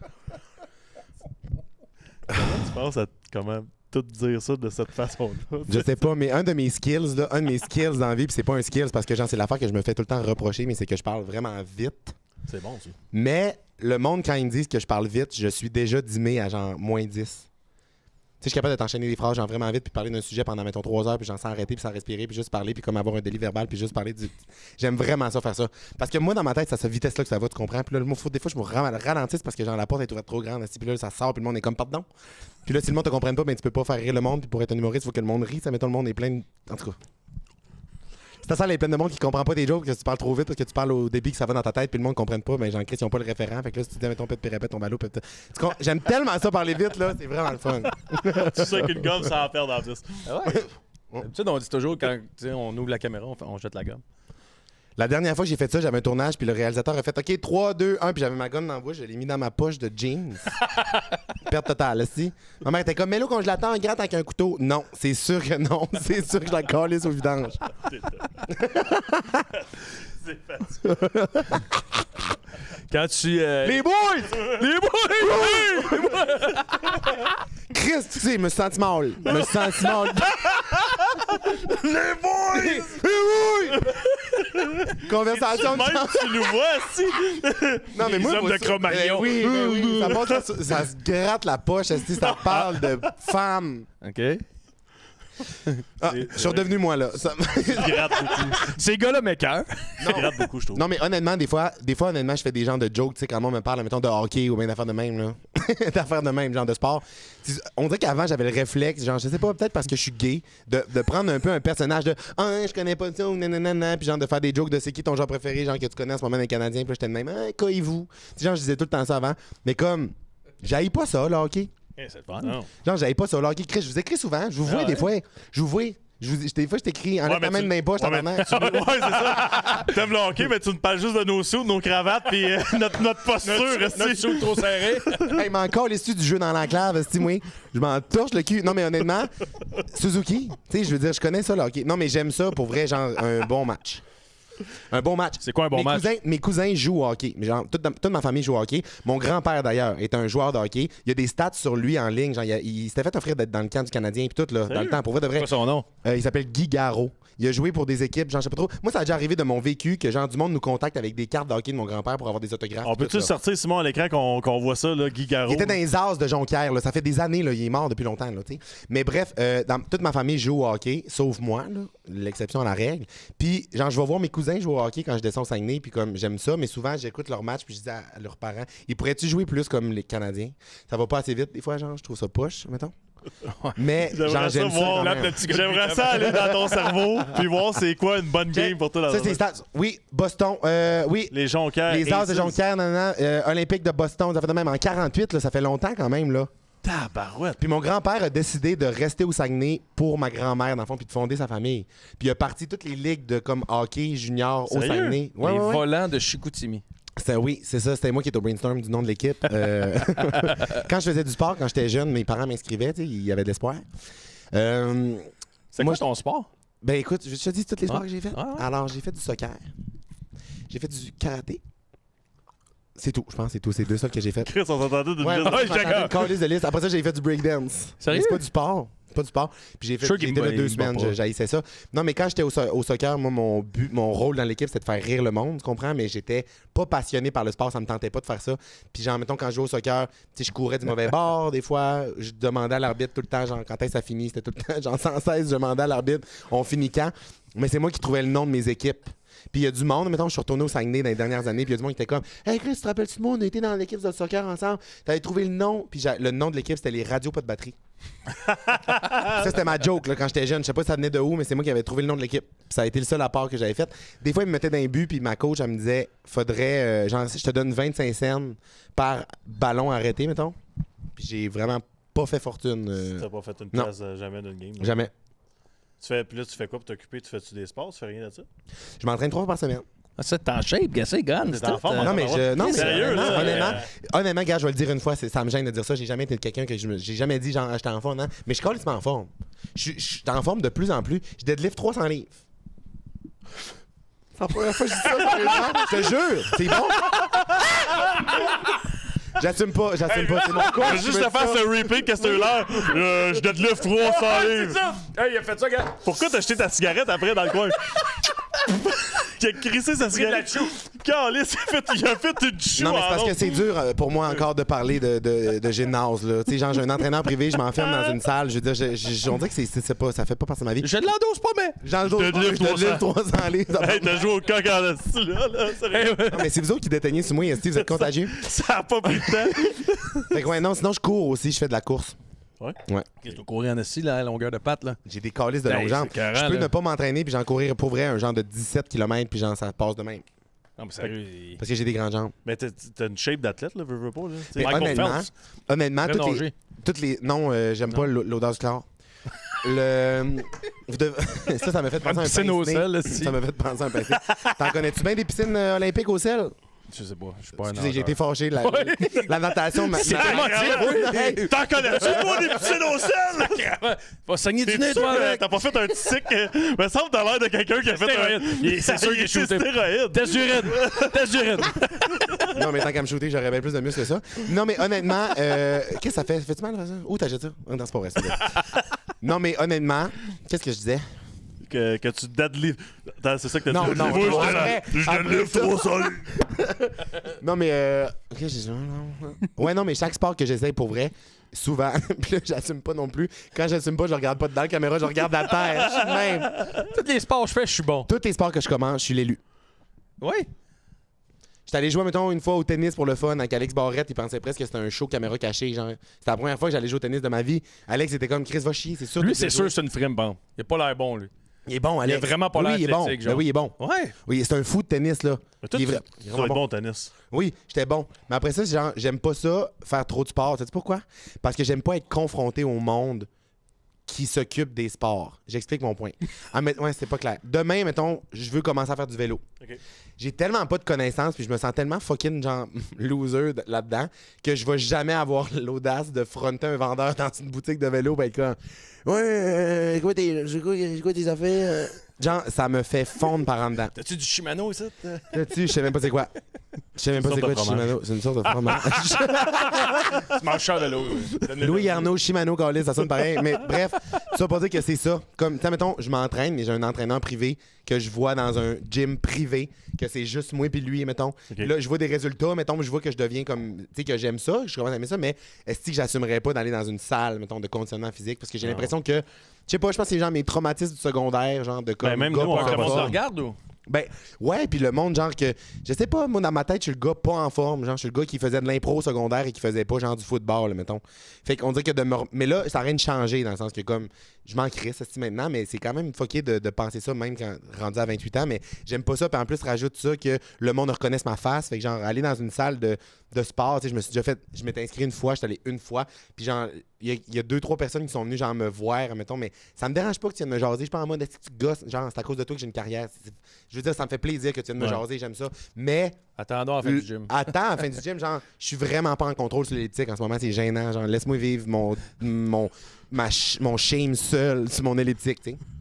Tu penses à comment tout dire ça de cette façon-là? Je sais pas, mais un de mes skills, là, un de mes skills dans la vie, puis c'est pas un skill parce que genre, c'est l'affaire que je me fais tout le temps reprocher, mais c'est que je parle vraiment vite. C'est bon, ça. Mais le monde, quand ils me disent que je parle vite, je suis déjà dimé à genre moins dix. Tu sais, je suis capable de t'enchaîner des phrases genre vraiment vite puis parler d'un sujet pendant, mettons, trois heures puis genre sans arrêter puis sans respirer puis juste parler puis comme avoir un délit verbal puis juste parler du... J'aime vraiment ça, faire ça. Parce que moi, dans ma tête, c'est à cette vitesse-là que ça va, tu comprends? Puis là, moi, faut- des fois, je me ram- ralentisse parce que genre la porte est ouverte trop grande, puis là, ça sort puis le monde est comme, pardon. Puis là, si le monde te comprenne pas, ben tu peux pas faire rire le monde puis pour être un humoriste, il faut que le monde rie. Ça, mettons, le monde est plein de... En tout cas... C'est ça, il y a plein de monde qui comprend pas tes jokes, que tu parles trop vite parce que tu parles au débit que ça va dans ta tête, puis le monde ne comprenne pas, mais genre, Chris, ils n'ont pas le référent. Fait que là, si tu dis, mettons, pète, puis répète ton ballot, pète. Tu comprends? J'aime tellement ça parler vite, là, c'est vraiment le fun. Tu sais qu'une gomme, ça en perd en plus. D'habitude, on dit toujours quand tu sais, on ouvre la caméra, on, fait- on jette la gomme. La dernière fois que j'ai fait ça, j'avais un tournage, puis le réalisateur a fait OK, trois, deux, un, puis j'avais ma gomme dans la bouche, je l'ai mis dans ma poche de jeans. Perte totale, si. Ma mère était comme, mais là, quand je l'attends, gratte avec un couteau. Non, c'est sûr que non. C'est sûr que je la calisse au vidange. C'est facile. Quand tu. euh, Les boys! Les boys! Christ, tu sais, je me suis senti mal. Je me suis senti mal. Les boys! Les boys! Conversation de Même chance. tu nous vois, si. Non, mais Les moi, hommes moi, de ça- Cro-Magnon. Eh oui, ben oui. Ça, passe, ça, ça se gratte la poche, si ça parle de femmes. OK. Ah, je suis redevenu moi, là. Ça- Tu grattes beaucoup. Ces gars-là m'écœurent. Tu grattes beaucoup, je trouve. Non, mais honnêtement, des fois, des fois, honnêtement, je fais des genres de jokes, tu sais, quand le monde me parle, mettons, de hockey ou bien d'affaires de même, là. d'affaires de même, genre de sport. C'est- On dirait qu'avant, j'avais le réflexe, genre, je sais pas, peut-être parce que je suis gay, de, de prendre un peu un personnage de « Ah, je connais pas ça, ou nanana, puis genre de faire des jokes de c'est qui ton genre préféré, genre que tu connais en ce moment, un Canadien, puis là, j'étais de même « Ah, caillez-vous. » Tu sais, genre, je disais tout le temps ça avant. Mais comme, j'haïs pas ça, le hockey. Eh, c'est le fun. Non. Genre, j'haïs pas ça, le hockey. Chris, je vous écris souvent, je vous vois ouais? des fois. Je vous vois. Je vous, des fois, je t'écris, enlève Ouais, mais ta main tu- de mes poches, ouais, mais- tabarnak. ouais, c'est ça. T'aimes le hockey, mais tu nous parles juste de nos sous, de nos cravates, puis euh, notre, notre posture. Notre esti. sou trop serré. Hey, mais encore les stu du jeu dans l'enclave, esti, moi. Je m'en torche le cul. Non, mais honnêtement, Suzuki, tu sais, je veux dire, je connais ça, là, OK. Non, mais j'aime ça pour vrai, genre, un bon match. Un bon match. C'est quoi un bon mes match? Cousins, mes cousins jouent au hockey. Mais genre, toute, toute ma famille joue au hockey. Mon grand-père, d'ailleurs, est un joueur de hockey. Il y a des stats sur lui en ligne. Genre, il, a- il s'était fait offrir d'être dans le camp du Canadien et tout, là, dans le temps. Pour vrai, de vrai. C'est quoi son nom? Euh, il s'appelle Guy Garreau. Il a joué pour des équipes, genre, je sais pas trop. Moi, ça a déjà arrivé de mon vécu que, genre, du monde nous contacte avec des cartes de hockey de mon grand-père pour avoir des autographes. On tout peut-tu le ça. sortir, Simon, à l'écran, qu'on qu'on voit ça, là, Guy Garreau? Il était dans les As de Jonquière, là. Ça fait des années, là. Il est mort depuis longtemps, là, tu sais. Mais bref, euh, dans, toute ma famille joue au hockey, sauf moi, là. L'exception à la règle. Puis, genre, je vais voir mes cousins jouer au hockey quand je descends au Saguenay, puis comme j'aime ça, mais souvent, j'écoute leurs matchs, puis je dis à, à leurs parents, ils pourraient-tu jouer plus comme les Canadiens? Ça va pas assez vite, des fois, genre, je trouve ça poche, mettons. Mais, genre, J'aimerais ça j'aime ça. voir quand même. le petit gars. J'aimerais ça aller dans ton cerveau, puis voir c'est quoi une bonne game pour toi. Dans Ça, le- c'est les stats. Oui, Boston. Euh, oui, Les Jonquières. les As de Aces. Jonquière, nan, nan, euh, Olympique de Boston, ça fait de même en quarante-huit, là, ça fait longtemps quand même, là. Tabarouette. Puis mon grand-père a décidé de rester au Saguenay pour ma grand-mère, dans le fond, puis de fonder sa famille. Puis il a parti toutes les ligues de comme hockey junior au Sérieux? Saguenay. Ouais, Les ouais, ouais. volants de Chicoutimi. C'était- oui, c'est ça. C'était moi qui étais au brainstorm du nom de l'équipe. Euh, quand je faisais du sport, quand j'étais jeune, mes parents m'inscrivaient, tu sais, il y avait de l'espoir. Euh, C'est Moi, quoi ton sport? ben écoute, je te dis tous les sports Ouais. que j'ai fait. Ouais, ouais. Alors, j'ai fait du soccer. J'ai fait du karaté. C'est tout, je pense, c'est tout. C'est deux seuls que j'ai fait. Chris, on s'entendait d'une Ouais, liste. moi, Ouais, je m'attendais d'accord. à une calice de liste. Après ça, j'ai fait du breakdance. Sérieux? Mais c'est pas du sport. pas du sport. Puis j'ai fait Sure j'ai qu'il été me là bat- deux il me bat semaines, pas. je- j'haïssais ça. Non, mais quand j'étais au, so- au soccer, moi, mon but, mon rôle dans l'équipe, c'était de faire rire le monde, tu comprends? Mais j'étais pas passionné par le sport, ça me tentait pas de faire ça. Puis genre, mettons, quand je jouais au soccer, tu sais, je courais du mauvais bord, des fois, je demandais à l'arbitre tout le temps, genre, quand est-ce que ça finit? C'était tout le temps, genre, sans cesse, je demandais à l'arbitre, on finit quand? Mais c'est moi qui trouvais le nom de mes équipes. Puis il y a du monde, mettons, je suis retourné au Saguenay dans les dernières années, puis il y a du monde qui était comme Hey Chris, tu te rappelles-tu de moi, on a été dans l'équipe de soccer ensemble, t'avais trouvé le nom, puis j'ai- le nom de l'équipe c'était les radios pas de batterie. Ça c'était ma joke là, quand j'étais jeune, je sais pas si ça venait de où, mais c'est moi qui avais trouvé le nom de l'équipe. Puis ça a été le seul apport que j'avais fait. Des fois, il me mettait dans un but, puis ma coach, elle me disait Faudrait, euh, genre, je te donne vingt-cinq cents par ballon arrêté, mettons. Puis j'ai vraiment pas fait fortune. euh, T'as pas fait une non. place euh, jamais d'une game. là. jamais. Tu fais, puis là, tu fais quoi pour t'occuper? Tu fais-tu des sports? Tu fais rien de ça? Je m'entraîne trois fois par semaine. Ah, ça, t'es en shape, gars, c'est gun. T'es en forme, Non, Ah, mais ouais. je. Non, mais Sérieux, honnêtement, là, honnêtement, euh, honnêtement, gars, je vais le dire une fois, c'est- ça me gêne de dire ça. J'ai jamais été quelqu'un que je me. J'ai jamais dit, genre, j'étais en forme, hein. Mais je suis complètement en forme. Je suis- je suis en forme de plus en plus. Je deadlift trois cents livres. C'est la première fois que je dis ça, sérieusement. Je te jure, c'est bon. J'assume pas, j'assume pas. C'est mon coach. Je veux juste te faire ce repeat, qu'est-ce que t'as eu l'air? Euh, je deadlift trois cents livres. Hey, il a fait ça, gars. Pourquoi t'as jeté ta cigarette après dans le coin? Il a crissé sa cigarette. Calisse, il a fait, il a fait une chou. Non, mais c'est en parce que ondes. c'est dur euh, pour moi encore de parler de, de, de gymnase. Là. Tu sais, genre, j'ai un entraîneur privé, je m'enferme dans une salle. Je veux dire, je, je- on dirait que c'est, c'est, c'est pas, ça fait pas partie de ma vie. Je l'endosse pas, mais. Jean Je deadlift je deadlift trois cents livres. ça va. Hey, t'as joué au coq en esti, là, là, sérieux. Non, mais c'est vous autres qui déteignez sur moi, Steve, vous êtes contagieux. Ça a pas pris de temps. Fait que ouais, non, sinon je cours aussi, je fais de la course. Ouais? Ouais. Tu dois courir en assis, là, à longueur de patte, là. J'ai des calices de Hey, longues c'est jambes. écœurant, Je peux là. ne pas m'entraîner puis j'en courir pour vrai un genre de dix-sept kilomètres puis genre ça passe de même. Non, mais sérieux. il- Parce que j'ai des grandes jambes. Mais t'as t'as une shape d'athlète, là, veux, veux pas, là. Tu sais, Mais Michael honnêtement, Phelps. honnêtement, Très toutes les, nager. toutes les. Non, euh, j'aime pas l'o- l'odeur du chlore. Le. vous devez- ça, ça m'a fait penser à un piscine au pince-nez. sel, là, si. Ça m'a fait penser à un pince-nez. T'en connais-tu bien des piscines euh, olympiques au sel? Je sais pas, je suis pas un Excusez, j'ai nageur. été fâché. La, la natation m'a. C'est m'a- émotif. Hey, T'en connais-tu, toi, des piscines au sel? Va saigner du T'es nez, sûr toi, que avec. t'as pas fait un petit tic? euh, Me semble que t'as l'air de quelqu'un qui a fait un. Stéroïde. Il- c'est sûr qu'il est C'est shooté. stéroïde. Test d'urine. Test d'urine. Non, mais tant qu'à me shooter, j'aurais bien plus de muscles que ça. Non, mais honnêtement, euh, qu'est-ce que ça fait? Fais-tu mal de faire ça? Où t'as jeté ça? Oh, non, c'est pas vrai, c'est vrai. Non, mais honnêtement, qu'est-ce que je disais? Que, que tu deadlift. Attends, c'est ça que t'as Non, dit. non, Moi, non, je te- après- je après deadlift ça- trois cents livres. Non, mais. Euh... ok, j'ai- non, non. Ouais, non, mais chaque sport que j'essaye pour vrai, souvent, puis là, j'assume pas non plus. Quand j'assume pas, je regarde pas dans la caméra, je regarde la terre. Je suis de même. Tous les sports que je fais, je suis bon. Tous les sports que je commence, je suis l'élu. Oui. J'étais allé jouer, mettons, une fois au tennis pour le fun avec Alex Barrette. Il pensait presque que c'était un show caméra cachée. Genre, c'était la première fois que j'allais jouer au tennis de ma vie. Alex était comme Chris, va chier, c'est sûr. Lui, que tu c'est vas sûr, jouer. c'est une frime, bon. Il a pas l'air bon, lui. Il est bon, Alex. Il a vraiment pas oui, l'air il est bon. athlétique, Ben genre. oui, il est bon. Ouais. Oui, c'est un fou de tennis, là. Mais toi, Il est tu vrai- il est tu vraiment dois être bon. bon au tennis. Oui, j'étais bon. Mais après ça, genre, j'aime pas ça, faire trop de sport. Tu sais pourquoi? Parce que j'aime pas être confronté au monde qui s'occupe des sports. J'explique mon point. Ah, mais, ouais, c'est pas clair. Demain, mettons, je veux commencer à faire du vélo. OK. J'ai tellement pas de connaissances, puis je me sens tellement fucking genre loser de- là-dedans que je vais jamais avoir l'audace de fronter un vendeur dans une boutique de vélo, ben comme ouais, euh, c'est quoi tes, c'est quoi, c'est quoi tes affaires? euh? Genre, ça me fait fondre par en dedans. T'as-tu du Shimano, ça? Là-dessus, je sais même pas c'est quoi. Je sais même pas Une c'est quoi sorte du de Shimano. C'est une sorte de fromage. Tu manges cher de l'eau. Louis Arnaud, Shimano, Calis, ça sonne pareil. Mais bref, ça pour dire que c'est ça. Comme, tu sais, mettons, je m'entraîne, mais j'ai un entraîneur privé que je vois dans un gym privé, que c'est juste moi puis lui, mettons. Ok. Là, je vois des résultats, mettons, je vois que je deviens comme, tu sais, que j'aime ça, je commence à aimer ça, mais est-ce que j'assumerais pas d'aller dans une salle, mettons, de conditionnement physique? Parce que j'ai Non. l'impression que, je sais pas, je pense que c'est genre mes traumatismes du secondaire, genre de comme. Ben, même gars nous, on pas en fait pas Comment ça. tu forme. le regardes, ou? Ben, ouais, puis le monde, genre que. Je sais pas, moi, dans ma tête, je suis le gars pas en forme. Genre, je suis le gars qui faisait de l'impro au secondaire et qui faisait pas, genre, du football, là, mettons. Fait qu'on dirait que de me. re- Mais là, ça n'a rien de changé, dans le sens que, comme. Je m'en crisse, ça, maintenant, mais c'est quand même fucké de, de penser ça, même quand rendu à vingt-huit ans. Mais j'aime pas ça. Puis en plus, rajoute ça que le monde reconnaisse ma face. Fait que, genre, aller dans une salle de, de sport, tu sais, je me suis déjà fait. Je m'étais inscrit une fois, j'étais allé une fois. Puis, genre, il y, a- il y a deux, trois personnes qui sont venues, genre, me voir, mettons. Mais ça me dérange pas que tu viennes me jaser. Je suis pas en mode, est-ce que tu gosses? Genre, c'est à cause de toi que j'ai une carrière. C'est- Je veux dire, ça me fait plaisir que tu viennes me Ouais. jaser, j'aime ça. Mais. Attendons à la fin du gym. Attends, à la fin du gym, genre, je suis vraiment pas en contrôle sur l'elliptique en ce moment, c'est gênant. Genre, laisse-moi vivre mon, mon, ma ch- mon shame seul sur mon elliptique, tu sais.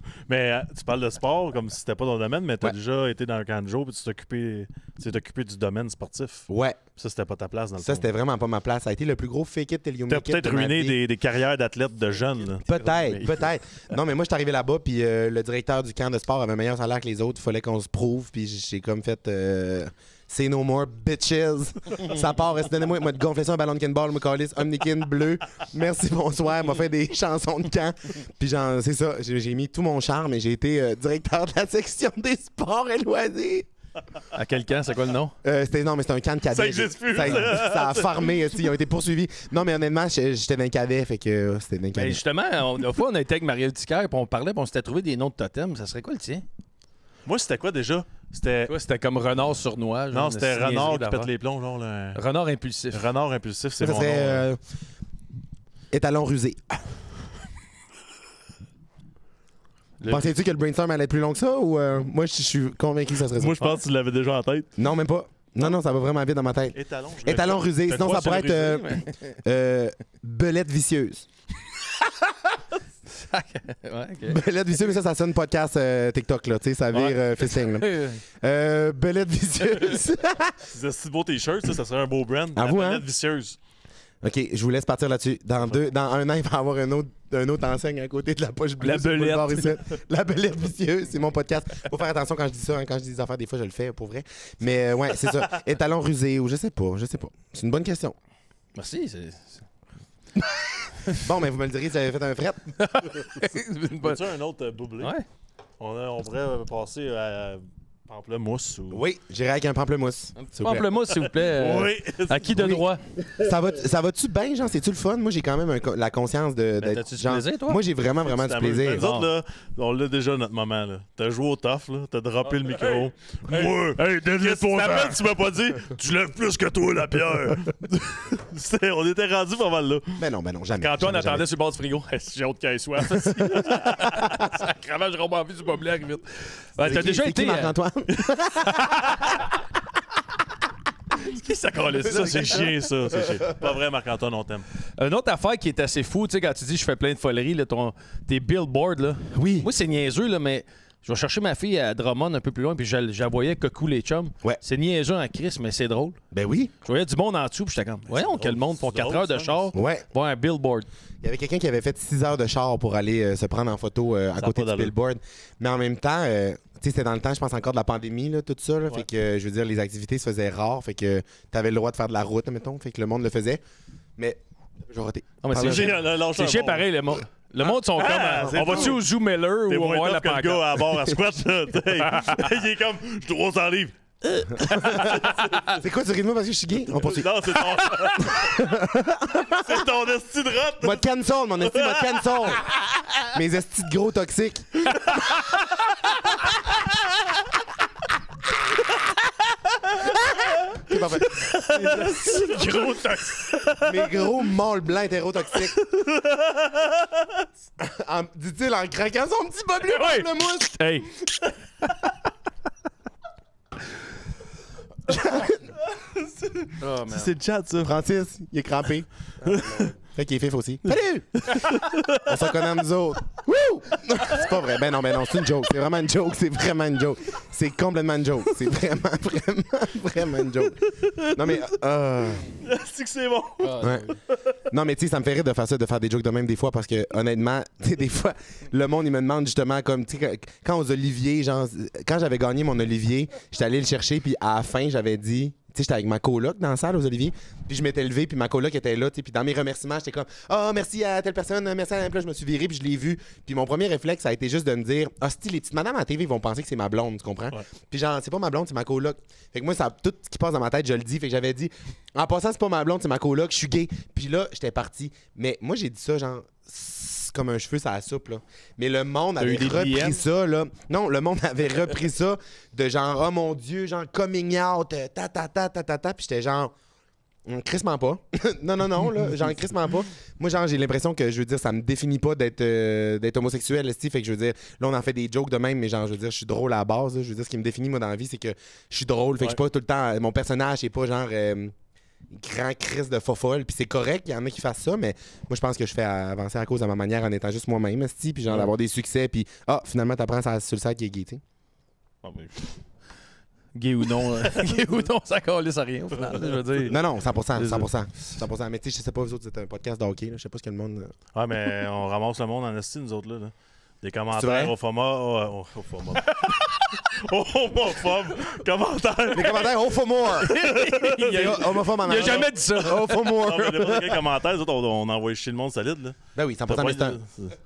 Mais euh, tu parles de sport comme si c'était pas ton domaine, mais tu as Ouais. déjà été dans un camp de jour puis tu t'es occupé, tu t'es occupé du domaine sportif. Ouais, Ça, c'était pas ta place dans le ça, fond. c'était vraiment pas ma place. Ça a été le plus gros fake it till you T'as make it peut-être de ma ruiné vie. des, des carrières d'athlètes de jeunes. là. Peut-être, Mais- peut-être. Non, mais moi, je suis arrivé là-bas, puis euh, le directeur du camp de sport avait un meilleur salaire que les autres. Il fallait qu'on se prouve, puis j'ai comme fait euh, say no more, bitches. Ça part, reste donnez-moi, moi, de gonfler ça un ballon de kinball, me calisse, Omnikin bleu. Merci, bonsoir. M'a fait des chansons de camp. Puis genre, c'est ça, j'ai j'ai mis tout mon charme et j'ai été euh, directeur de la section des sports et loisirs. À quel camp? C'est quoi le nom? Euh, c'était non, mais c'était un camp de cadets. Ça existe plus. Ça, ça a farmé, aussi, ils ont été poursuivis. Non, mais honnêtement, j'étais j'étais dans un cadet, fait que euh, c'était dans un Ben, cadet. justement, on, une fois, on a été avec Marie-Ève Ticaire, puis on parlait, puis on s'était trouvé des noms de totems. Ça serait quoi le tien? Moi, c'était quoi déjà? C'était. Toi, c'était comme renard sournois. genre, Non, une c'était niaiserie renard qui d'affaires. pète les plombs. Genre, le- Renard impulsif. Renard impulsif, c'est Ça mon nom. serait euh, étalon rusé. Le- Pensais-tu que le brainstorm allait être plus long que ça ou euh, moi je je suis convaincu que ça serait ça? Moi, je pense que tu l'avais déjà en tête. Non, même pas. Non, non, ça va vraiment vite dans ma tête. Étalon. je Étalon l'ai- rusé, T'as sinon quoi ça pourrait sur être rusé, euh, mais- euh, belette vicieuse. Ouais, ok. Belette vicieuse, mais ça, ça sonne podcast euh, TikTok, là, tu sais, ça vire Ouais. euh, fisting, là. Euh, belette vicieuse. C'est si beau t-shirt, ça, ça serait un beau brand. À La vous, hein? planète vicieuse. OK, je vous laisse partir là-dessus. Dans, deux, dans un an, il va y avoir un autre, un autre enseigne à côté de la poche bleue. La sur le belette. boulevard ici. La belette vicieuse, c'est mon podcast. Faut faire attention quand je dis ça. hein. Quand je dis des affaires, des fois, je le fais pour vrai. Mais euh, ouais, c'est ça. Étalon rusé ou je sais pas, je sais pas. C'est une bonne question. Merci. C'est Bon, mais vous me le direz si j'avais fait un fret. c'est une bonne. As-tu un autre euh, boublé? Ouais. On, a- on pourrait euh, passer à pamplemousse ou. Oui, j'irai avec un pamplemousse. Un petit s'il vous plaît. pamplemousse, s'il vous plaît. euh, Oui. À qui de Oui. droit? Ça va, ça va-tu bien, genre? C'est-tu le fun? Moi, j'ai quand même un co- la conscience de, Ben, d'être. t'as-tu du genre- plaisir, toi? Moi, j'ai vraiment, vraiment du C'est plaisir. Nous autres, là, on l'a déjà notre moment. là. T'as joué au tough, là. T'as droppé le micro. Moi, hey, qu'est-ce que t'appelles, tu m'as pas dit? Tu lèves plus que toi, la pierre. C'était- on était rendu pas mal là. Ben non, ben non, jamais. Quand Antoine jamais, attendait jamais. sur le bord du frigo, j'ai hâte qu'elle soit. Ça cravage, j'ai envie du boblé, arrive vite. Ouais, C'est T'as qui- déjà c'est qui, été. euh, Marc-Antoine? Qui ça calait Ça, c'est chien, ça. C'est chien. Pas vrai, Marc-Antoine, on t'aime. Une autre affaire qui est assez fou, tu sais, quand tu dis je fais plein de foleries, là, ton, tes billboards, là. Oui. Moi, c'est niaiseux, là, mais je vais chercher ma fille à Drummond un peu plus loin, puis je, je la voyais cocou les chums. Ouais. C'est niaiseux en crise, mais c'est drôle. Ben oui. Je voyais du monde en dessous, puis j'étais comme, voyons drôle, que le monde font c'est quatre drôle, heures de ça, char Ouais. pour un billboard. Il y avait quelqu'un qui avait fait six heures de char pour aller euh, se prendre en photo euh, à Ça a côté pas du d'allure. billboard. Mais en même temps, euh, tu sais, c'était dans le temps, je pense, encore de la pandémie, là, tout ça. Là, Ouais. Fait que, euh, je veux dire, les activités se faisaient rares. Fait que tu avais le droit de faire de la route, mettons. Fait que le monde le faisait. Mais j'ai raté. Non, mais Parle- c'est J'ai- chiant, là, lâche un c'est chiant bon. pareil, le monde. Le monde sont comme, Ah, euh, c'est on va-tu fou. au Zoo Miller T'es ou on va moins voir la tough que le pancarte? gars à bord à squat. là. T'sais, il est comme, je suis trois cents livres. C'est quoi, tu ris de moi parce que je suis gay? On poursuit. Non, c'est ton. c'est ton esti de rotte. Moi de cancel, mon esti, moi de cancel. Mes estis de gros toxiques. Ok, parfait. Gros tox. Mes gros mâles blancs hétérotoxiques. En- Dit-il en craquant son petit boblé Ouais. le mousse. Hey. Oh, man. C'est le chat, ça. Francis, il est crampé. Fait qu'il est fif aussi. Salut! On s'en connaît nous autres. Wouh! C'est pas vrai. Ben non, ben non, c'est une joke. C'est vraiment une joke. C'est vraiment une joke. C'est complètement une joke. C'est vraiment, vraiment, vraiment une joke. Non, mais. euh, C'est que c'est bon. Ouais. Non, mais tu sais, ça me fait rire de faire ça, de faire des jokes de même des fois, parce que honnêtement, tu sais, des fois, le monde, il me demande justement, comme, tu sais, quand aux Olivier, genre, quand j'avais gagné mon Olivier, j'étais allé le chercher, puis à la fin, j'avais dit. Tu sais, j'étais avec ma coloc dans la salle aux Olivier, puis je m'étais levé, puis ma coloc était là, tu sais, puis dans mes remerciements, j'étais comme « Ah, oh, merci à telle personne, merci à... » Puis là, je me suis viré, puis je l'ai vu, puis mon premier réflexe, ça a été juste de me dire « Ah, si les petites madames à la T V vont penser que c'est ma blonde, tu comprends? Ouais. Puis genre, c'est pas ma blonde, c'est ma coloc. Fait que moi, ça, tout ce qui passe dans ma tête, je le dis, fait que j'avais dit « En passant, c'est pas ma blonde, c'est ma coloc, je suis gay. » Puis là, j'étais parti. Mais moi, j'ai dit ça, genre... comme un cheveu sur la soupe, là. Mais le monde avait eu des repris D M? ça, là. Non, le monde avait repris ça de genre, oh mon Dieu, genre coming out, euh, ta ta ta ta ta ta. Puis j'étais genre, hum, crissement pas. non, non, non, là, genre crissement pas. Moi, genre, j'ai l'impression que, je veux dire, ça me définit pas d'être euh, d'être homosexuel, esti. Fait que je veux dire, là, on en fait des jokes de même, mais genre, je veux dire, je suis drôle à la base, là. Je veux dire, ce qui me définit, moi, dans la vie, c'est que je suis drôle. Fait que je suis pas tout le temps, mon personnage, c'est pas genre. euh, grand crise de fofolle. Puis c'est correct, il y en a qui fassent ça, mais moi, je pense que je fais avancer la cause à ma manière en étant juste moi-même, esti, puis genre Ouais. d'avoir des succès, puis ah, finalement, t'apprends ça sur le site qui est gay, tu sais. Ah, mais- Gay ou non, euh, gay ou non, ça calisse à rien au final. Je veux dire. Non, non, cent pour cent, C'est ça. cent pour cent. cent pour cent. Mais tu sais, je sais pas, vous autres, c'est un podcast de hockey, là. Je sais pas ce que le monde. euh, Ouais, mais on ramasse le monde en esti, nous autres, là. là. Des C'est commentaires vrai? au format. Au, au, au format. Homophobe. Commentaires. Les commentaires, oh, for more! Il a, C'est homophobe en il a anglais. jamais dit ça. Oh, for more! Ah, mais n'importe quel commentaire, nous autres, on, on envoie chier le monde solide, là. Ben oui, cent pour T'as cent, pas mais c'est un. été-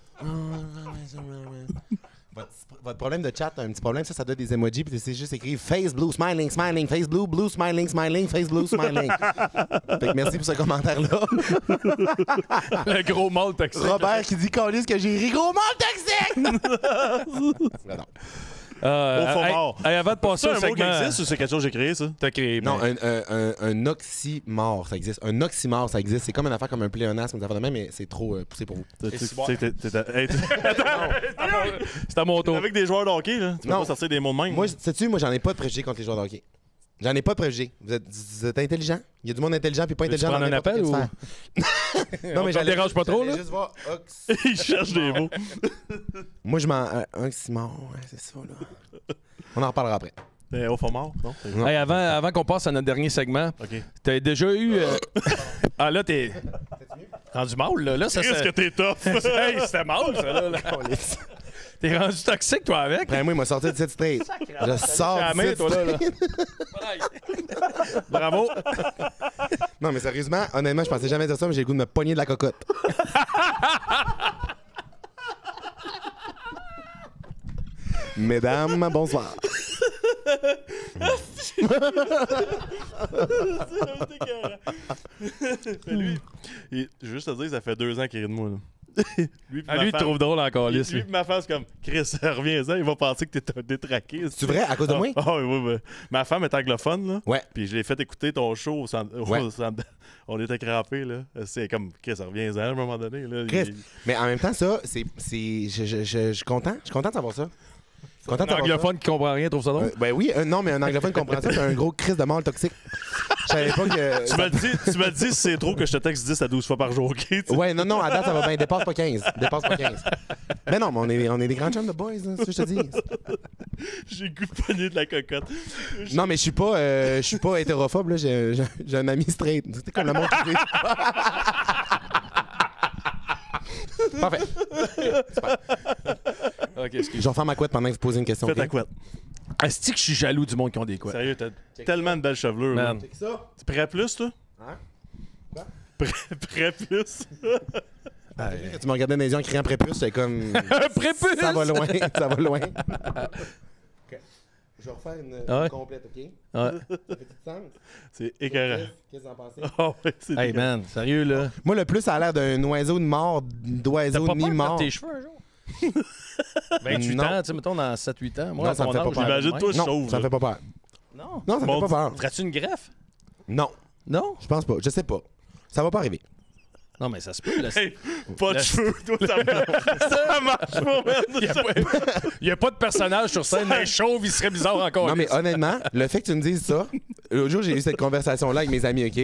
Votre, votre problème de chat, un petit problème, ça, ça doit être des emojis, puis c'est juste écrit face blue, smiling, smiling, face blue, blue, smiling, smiling, face blue, smiling. Fait que merci pour ce commentaire-là. Le gros mâle toxique. Robert qui dit Calisse que j'ai ri, gros mal toxique! Non, Euh, Au fond hey, mort. hey, avant de passer C'est au un mot qui segment... existe ou c'est quelque chose que j'ai créé, ça? T'as créé. non mais- un, un, un, un oxymore, ça existe. Un oxymore, ça existe. C'est comme une affaire comme un pléonasme, une affaire de même, mais c'est trop euh, poussé pour vous. Tu- tu- c'est bon. tu- t'es- t'es- hey, tu- C'est à mon tour. Avec des joueurs de hockey, là, tu peux Non. pas sortir des mots de même. Moi, sais-tu, moi, j'en ai pas de préjugés contre les joueurs de hockey. J'en ai pas de préjugés. Vous êtes, vous êtes intelligent? Il y a du monde intelligent puis pas Veux-tu intelligent. prendre dans un n'importe appel quelle ou- sphère. Non, On mais te j'allais dérange pas trop, j'allais là? juste voir ox... Il cherche des mots. Moi, je m'en... Euh, oxymore, ouais, c'est ça, là. On en reparlera après. Eh, Au fond mort, non? C'est- Non. Hey, avant avant qu'on passe à notre dernier segment, Ok. t'as déjà eu... euh, ah là, t'es... rendu mal, là. Là, ça, Qu'est-ce ça... que t'es tough? Hey, c'était mal, ça, là. là. T'es rendu toxique, toi, avec? Après, moi, il m'a sorti de cette straight. Je sors la de main, cette toi, là, là. straight. Bravo. Non, mais sérieusement, honnêtement, je pensais jamais dire ça, mais j'ai le goût de me pogner de la cocotte. Mesdames, bonsoir. Mais lui, il- je veux juste te dire, ça fait deux ans qu'il rit de moi. Là. lui, puis Ah, ma lui, il te femme- trouve drôle encore, Lui, lisse, lui lui. pis ma femme, c'est comme Chris, reviens-en, il va penser que t'es un détraqué. C'est vrai, à cause de moi? Ah oui, oui, oui. Ma femme est anglophone, là. Ouais. Puis je l'ai fait écouter ton show au centre. au Ouais. centre- On était crampés, là. C'est comme Chris, reviens-en à un moment donné. Là. Chris, Il- mais en même temps, ça, c'est. c'est- Je je- je- je suis content. Je suis content de savoir ça. Je suis content de Un savoir ça. anglophone qui comprend rien trouve ça drôle? Euh, ben oui, un- non, mais un anglophone comprend ça, c'est un gros crise de mâle toxique. Je savais pas que. Tu me le dis, tu me le dis si c'est trop que je te texte dix à douze fois par jour, OK? tu sais. Ouais, non, non, à date, ça va bien. Dépasse pas quinze. Dépasse pas quinze. Mais non, mais on est, on est des grands chums de boys, hein, c'est ce que je te dis. J'ai le goût de pogner de la cocotte. Non, mais je suis pas, euh, je suis pas hétérophobe, là. J'ai, j'ai- j'ai un ami straight. C'était comme le monde qui dit. Parfait. Ok, excuse. Je vais refaire ma couette pendant que vous posez une question. Fais ok? ta couette. Est-ce que je suis jaloux du monde qui ont des couettes? Sérieux, t'as tellement de belles chevelures. là. Man. Check ça. Tu prêt plus, toi? Hein? Prêt, prêt plus? Quand tu me regardais dans les yeux en criant prépuce, j'étais comme. Un prépuce! Ça va loin, ça va loin. Ok. Je vais refaire une, Ah ouais? une complète, OK? Ouais. Ça fait du sens? C'est écœurant. Qu'est-ce que vous en pensez? Ah ouais, c'est Hey, dégueulasse. man, sérieux, là? Moi, le plus, ça a l'air d'un oiseau de mort, T'as d'oiseau pas peur de mi-mort. perdre tes cheveux un jour? vingt-huit Non. ans, tu sais, mettons, dans sept huit ans. Moi, Non, à ça me ton fait pas âge, peur. j'avais Imagine le toi, même. Non, chauve, ça me là. fait pas peur. Non. Non, ça me Mon fait pas peur. Ferais-tu une greffe? Non, Non? je pense pas. Je sais pas. Ça va pas arriver. Non, mais ça se peut. Là, Hey, pas de La- cheveux, toi, ça marche. Ça marche pas, man. Il n'y a pas de personnage sur scène, mais chauve, il serait bizarre encore. Non, mais honnêtement, le fait que tu me dises ça, l'autre jour, j'ai eu cette conversation-là avec mes amis, OK?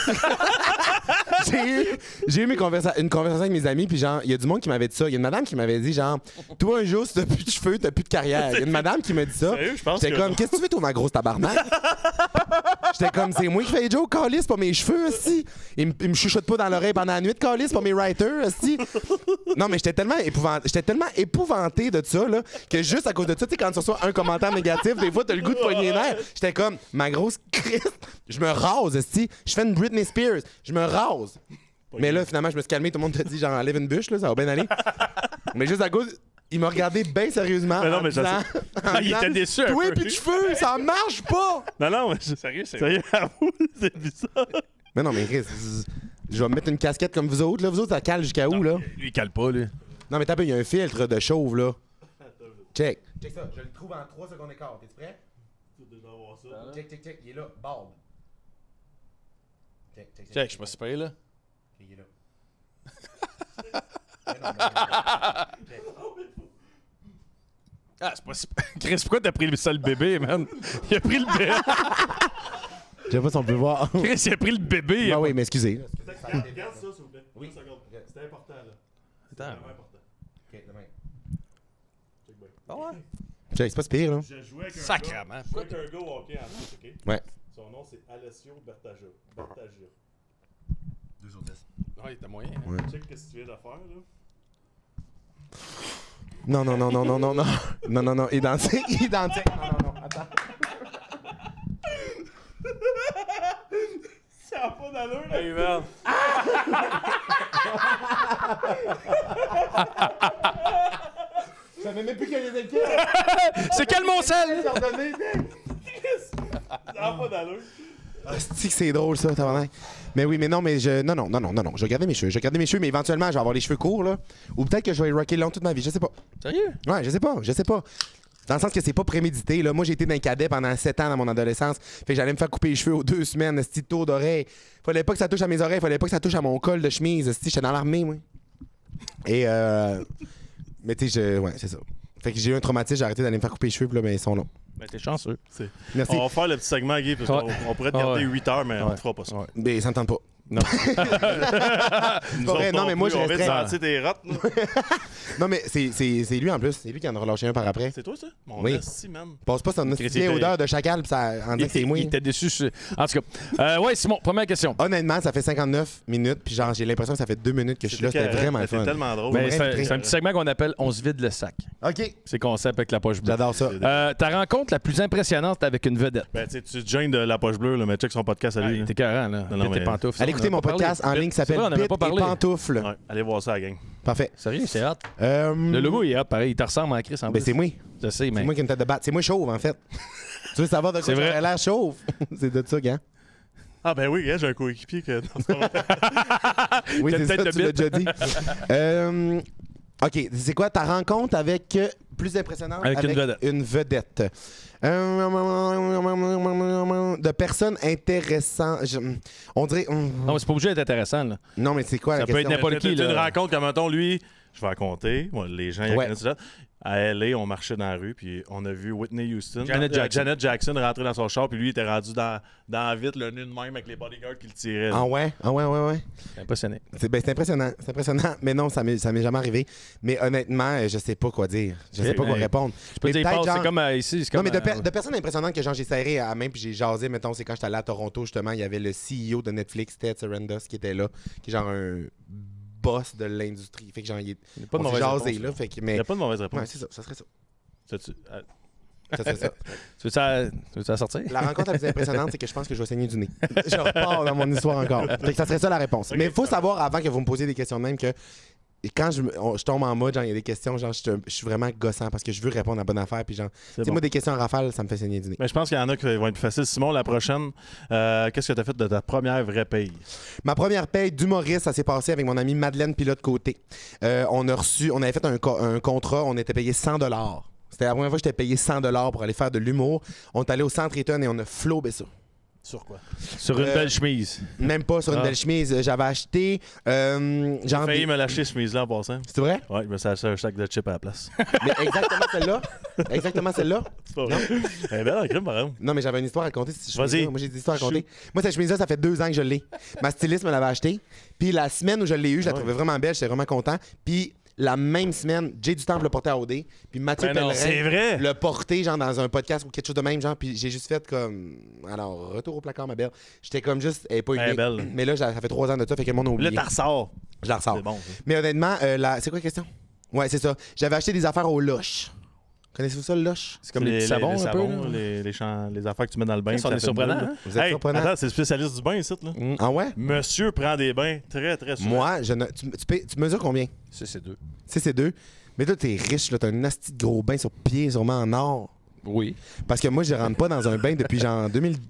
j'ai eu, j'ai eu mes conversa- une conversation avec mes amis, puis genre, il y a du monde qui m'avait dit ça. Il y a une madame qui m'avait dit, genre, toi, un jour, si t'as plus de cheveux, t'as plus de carrière. Il y a une madame qui m'a dit ça. Sérieux, je pense J'étais que- comme, qu'est-ce que tu fais, toi, ma grosse tabarnak? J'étais comme, c'est moi qui fais les jokes, Calis, c'est pas mes cheveux, aussi. Il me il me chuchote pas dans l'oreille pendant la nuit, Calis, c'est pas mes writers, aussi. Non, mais j'étais tellement, épouvant... j'étais tellement épouvanté de ça, là, que juste à cause de ça, tu sais, quand tu reçois un commentaire négatif, des fois, t'as le goût de poigner les nerfs. J'étais comme, ma grosse Christ, je me rase, esti. Je fais une Britney Spears, je me rase. Mais là, finalement, je me suis calmé, tout le monde te dit, genre, enlève une bûche, là, ça va bien aller. Mais juste à cause, il m'a regardé bien sérieusement. Mais non, en mais ça, disant- en Il disant, était déçu un toi peu. puis de cheveux, ça marche pas! Non, non, mais je... Sérieux, c'est Sérieux, avoue, c'est bizarre. Mais non, mais Chris, je vais me mettre une casquette comme vous autres, là. Vous autres, ça cale jusqu'à où, là? Lui, il cale pas, lui. Non, mais t'as peu, il y a un filtre de chauve, là. Check. Check ça, je le trouve en trois secondes et quart. T'es prêt? Check, check, check. Il est là, bald. Check, check, Check, je me suis payé, là. Il est là. Mais non, mais- check. Ah, c'est pas si... Chris, pourquoi t'as pris le seul bébé, man? Il a pris le bébé. Je sais pas si on peut voir. Chris, il a pris le bébé. Ah oui, mais excusez. Regarde ça, s'il vous plaît. Oui. C'est important, là. C'est Attends. vraiment important. OK, demain. Ah ouais? C'est pas si pire, là. Je jouais avec un Sacrement. gars. Je jouais avec un gars au hockey en France, OK? Ouais. Son nom, c'est Alessio Bertagia. Bertagia. Deux autres tests. Ouais, il était moyen. Hein? Ouais. Check qu'est-ce que tu viens de faire, là. Non, non, non, non, non, non, non. Non, non, non. Identique, identique. Non, non, non. Attends. Ça n'a pas d'allure, là. Hey, man. Je savais même plus qu'il y avait des C'est quel mon sel? Ça n'a pas d'allure. C'est que c'est drôle, ça, tabarnak. Mais oui, mais non, mais je. Non, non, non, non, non, non. Je vais garder mes cheveux. Je vais garder mes cheveux, mais éventuellement, je vais avoir les cheveux courts, là. Ou peut-être que je vais les rocker long toute ma vie. Je sais pas. Sérieux? Ouais, je sais pas. Je sais pas. Dans le sens que c'est pas prémédité. Là. Moi, j'ai été dans un cadet pendant sept ans dans mon adolescence. Fait que j'allais me faire couper les cheveux aux deux semaines, ce petit tour d'oreille. Fallait pas que ça touche à mes oreilles, fallait pas que ça touche à mon col de chemise. J'étais dans l'armée, moi. Et euh. Mais tu sais, je... ouais, c'est ça. Fait que j'ai eu un traumatisme, j'ai arrêté d'aller me faire couper les cheveux, puis là, ben, ils sont longs. Ben, t'es chanceux. Merci. On va faire le petit segment, Guy, parce qu'on Ouais. on pourrait te Ah garder ouais. huit heures, mais on Ouais. ne fera pas ça. Ouais. Mais ça me tente pas. Non. Nous pas vrai, autres non, mais moi, plus, je on va te resterais- sentir tes rottes, là. Non, mais c'est, c'est, c'est lui en plus. C'est lui qui en a relâché un par après. C'est toi, ça? Mon Oui. esti, man. Passe pas son Chris, vieille il était- odeur de chacal, pis ça en dit que c'est moi. Il était déçu. sur- En tout cas. Euh, ouais, Simon, première question. Honnêtement, ça fait cinquante-neuf minutes, puis genre, j'ai l'impression que ça fait deux minutes que je suis là. C'était carré. vraiment le C'est fun. tellement drôle. Ben, Ouais, c'est un, très- c'est un petit segment qu'on appelle On se vide le sac. OK. C'est concept avec la poche bleue. J'adore ça. Euh, ta rencontre la plus impressionnante avec une vedette. Ben, tu sais, tu te gênes de la poche bleue, là, mais check son podcast à lui. T'es carré, là. Non, non, T'es mais- pantoufles. Allez ça, écouter on en a mon pas podcast parlé. en ligne qui C'est s'appelle vrai, on en avait Bit pas et parlé. Pantoufles. Ouais, allez voir ça, la gang. Parfait. Sérieux, c'est hot. Euh, Le logo, il est hot, pareil. Il te ressemble en Chris en Ben, plus. c'est moi. Je sais, mais. C'est moi qui ai une tête de batte. C'est moi chauve, en fait. Tu veux savoir de quoi C'est vrai. j'aurais l'air chauve? C'est de ça, gars. Ah, ben oui, hein, j'ai un coéquipier que. Oui, T'as c'est une ça, tête de tu l'as bite. déjà dit. Euh, OK, c'est quoi ta rencontre avec euh, plus impressionnante Avec une vedette. une vedette? Euh, de personnes intéressantes. Je- on dirait. Non, mais c'est pas obligé d'être intéressant, là. Non, mais c'est quoi Ça la peut question? être n'importe qui, Tu une là. rencontre comme, mettons, lui, je vais raconter. Moi, les gens, il y a Ouais. connaissent ça. À L A, on marchait dans la rue, puis on a vu Whitney Houston. Janet euh, Jackson. Janet Jackson rentrer dans son char, puis lui, il était rendu dans, dans la vitre, le nez de même, avec les bodyguards qui le tiraient. Ah ouais? Ah ouais, ouais, ouais. T'es impressionné. C'est ben, c'est impressionnant. C'est impressionnant. Mais non, ça m'est ça m'est jamais arrivé. Mais honnêtement, euh, je sais pas quoi dire. Je sais Ok, pas quoi mais- répondre. Je peux Mais te dire, il peut-être passe, c'est genre- comme euh, ici. C'est Non, comme, mais de, per- euh, de personnes impressionnantes que genre j'ai serré à la main puis j'ai jasé, mettons, c'est quand j'étais allé à Toronto, justement, il y avait le C E O de Netflix, Ted Sarandos, qui était là, qui est genre un boss de l'industrie. Fait que genre, il est. il y a pas de on s'est mauvaise jasé, réponse, là. Fait que, Il mais. n'y a pas de mauvaise réponse. Ouais, c'est ça, ça serait ça. Ça, tu- ah, Ça serait ça. Tu veux ça, tu veux ça sortir? La rencontre la plus impressionnante, c'est que je pense que je vais saigner du nez. Je repars dans mon histoire encore. Fait que ça serait ça la réponse. Mais il faut savoir, avant que vous me posiez des questions de même, que et quand je, me- on- je tombe en mode, genre, il y a des questions, genre, je suis un- je suis vraiment gossant parce que je veux répondre à la bonne affaire. Puis, genre, tu sais, bon. moi, des questions en rafale, ça me fait saigner du nez. Mais je pense qu'il y en a qui vont être plus faciles. Simon, la prochaine, euh, qu'est-ce que tu as fait de ta première vraie paye? Ma première paye d'humoriste, ça s'est passé avec mon amie Madeleine Pilote-Côté. Euh, on a reçu, on avait fait un, co- un contrat, on était payé cent dollars. C'était la première fois que j'étais payé cent dollars pour aller faire de l'humour. On est allé au Centre Eaton et on a flobé ça. Sur quoi? Sur une Euh, belle chemise. Même pas sur une Ah. belle chemise. J'avais acheté. Euh, J'ai genre failli des- me lâcher ce chemise-là en passant. C'est vrai? Ouais, je me suis acheté un sac de chips à la place. Mais exactement celle-là. Exactement celle-là. C'est pas vrai. Elle est belle en crime, par exemple. Non, mais j'avais une histoire à raconter. cette Vas-y. chemise-là. Moi, j'ai des histoires à raconter. Moi, cette chemise-là, ça fait deux ans que je l'ai. Ma styliste me l'avait achetée. Puis la semaine où je l'ai eue, je la Ouais. trouvais vraiment belle. J'étais vraiment content. Puis la même semaine, Jay du Temple le portait à O D. Puis Mathieu Ben non, Pellerin c'est vrai. le portait genre dans un podcast ou quelque chose de même genre. Puis j'ai juste fait comme alors retour au placard ma belle. J'étais comme juste elle est pas Elle est unique. belle. Mais là ça ça fait trois ans de ça fait que le monde a Là, oublié. t'as ressors. Je la ressors. C'est bon. ça. Mais honnêtement, euh, la... c'est quoi la question? Ouais, c'est ça. J'avais acheté des affaires au Lush. Connaissez-vous ça, le Lush? C'est comme les, petits savons, les un peu. savons, là. les, les, champs- les affaires que tu mets dans le bain. Chris, on ça est fait une surprenant, bulle. hein? Vous êtes Hey, surprenant. attends, c'est le spécialiste du bain ici, là. Ah ouais? Monsieur prend des bains très, très souvent. Moi, je ne... tu, tu, payes- tu mesures combien? C'est c'est deux. C'est c'est deux. Mais toi, t'es riche, là. T'as un asti de gros bain sur pied, sûrement en or. Oui. Parce que moi, je rentre pas dans un bain depuis genre deux mille.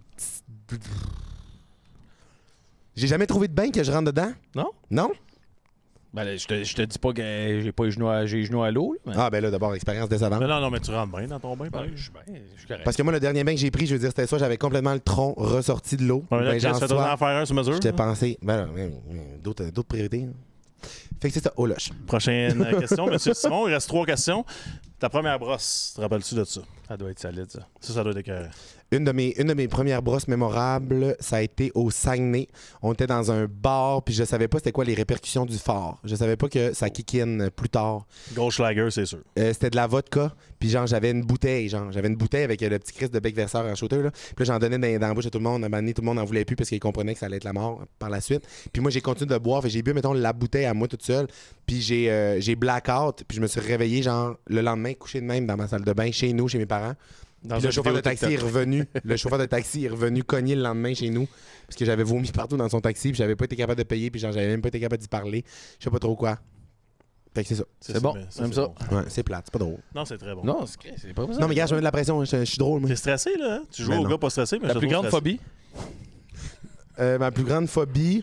J'ai jamais trouvé de bain que je rentre dedans. Non? Non? Ben, là, je te, je te dis pas que j'ai pas les genoux à, j'ai les genoux à l'eau. là, mais- Ah, ben là, d'abord, expérience décevante. Non, non, non, mais tu rentres bien dans ton bain, Ben, pareil. je suis bien, je suis correct. Parce que moi, le dernier bain que j'ai pris, je veux dire, c'était ça, j'avais complètement le tronc ressorti de l'eau. Ouais, là, Ben, Chris, j'en fais-toi sois- en faire un sur mesure. J'étais là. pensé. Ben, là, ouais, ouais, d'autres d'autres priorités. hein. Fait que c'est ça, au Lush. Prochaine euh, question, monsieur Simon. Il reste trois questions. Ta première brosse, te rappelles-tu de ça? Ça doit être solide, ça. Ça, ça doit être écœurant. Une de, mes, une de mes premières brosses mémorables, ça a été au Saguenay. On était dans un bar, puis je savais pas c'était quoi les répercussions du fort. Je savais pas que ça kick-in plus tard. Goldschlager, c'est sûr. Euh, c'était de la vodka, puis genre, j'avais une bouteille, genre. J'avais une bouteille avec euh, le petit Christ de bec verseur en shooter, là. Puis là, j'en donnais dans, dans la bouche à tout le monde. À un moment donné, tout le monde en voulait plus parce qu'il comprenait que ça allait être la mort par la suite. Puis moi, j'ai continué de boire, et j'ai bu, mettons, la bouteille à moi toute seule. Puis j'ai euh, j'ai blackout, puis je me suis réveillé, genre, le lendemain, couché de même dans ma salle de bain, chez nous, chez mes parents. Puis le chauffeur de taxi est revenu. Le chauffeur de taxi est revenu cogner le lendemain chez nous parce que j'avais vomi partout dans son taxi, puis j'avais pas été capable de payer, puis genre j'avais même pas été capable d'y parler. Je sais pas trop quoi. Fait que c'est ça. C'est, c'est bon. Ça, Même c'est ça. bon. Ouais, c'est plate, c'est pas drôle. Non, c'est très bon. Non, c'est, c'est pas ça. Non, mais gars, je mets de la pression, je, je suis drôle, moi. T'es stressé, là? Hein? Tu joues Mais au non. gars pas stressé, mais La je te plus trouve grande stressé. phobie? Euh, ma plus grande phobie.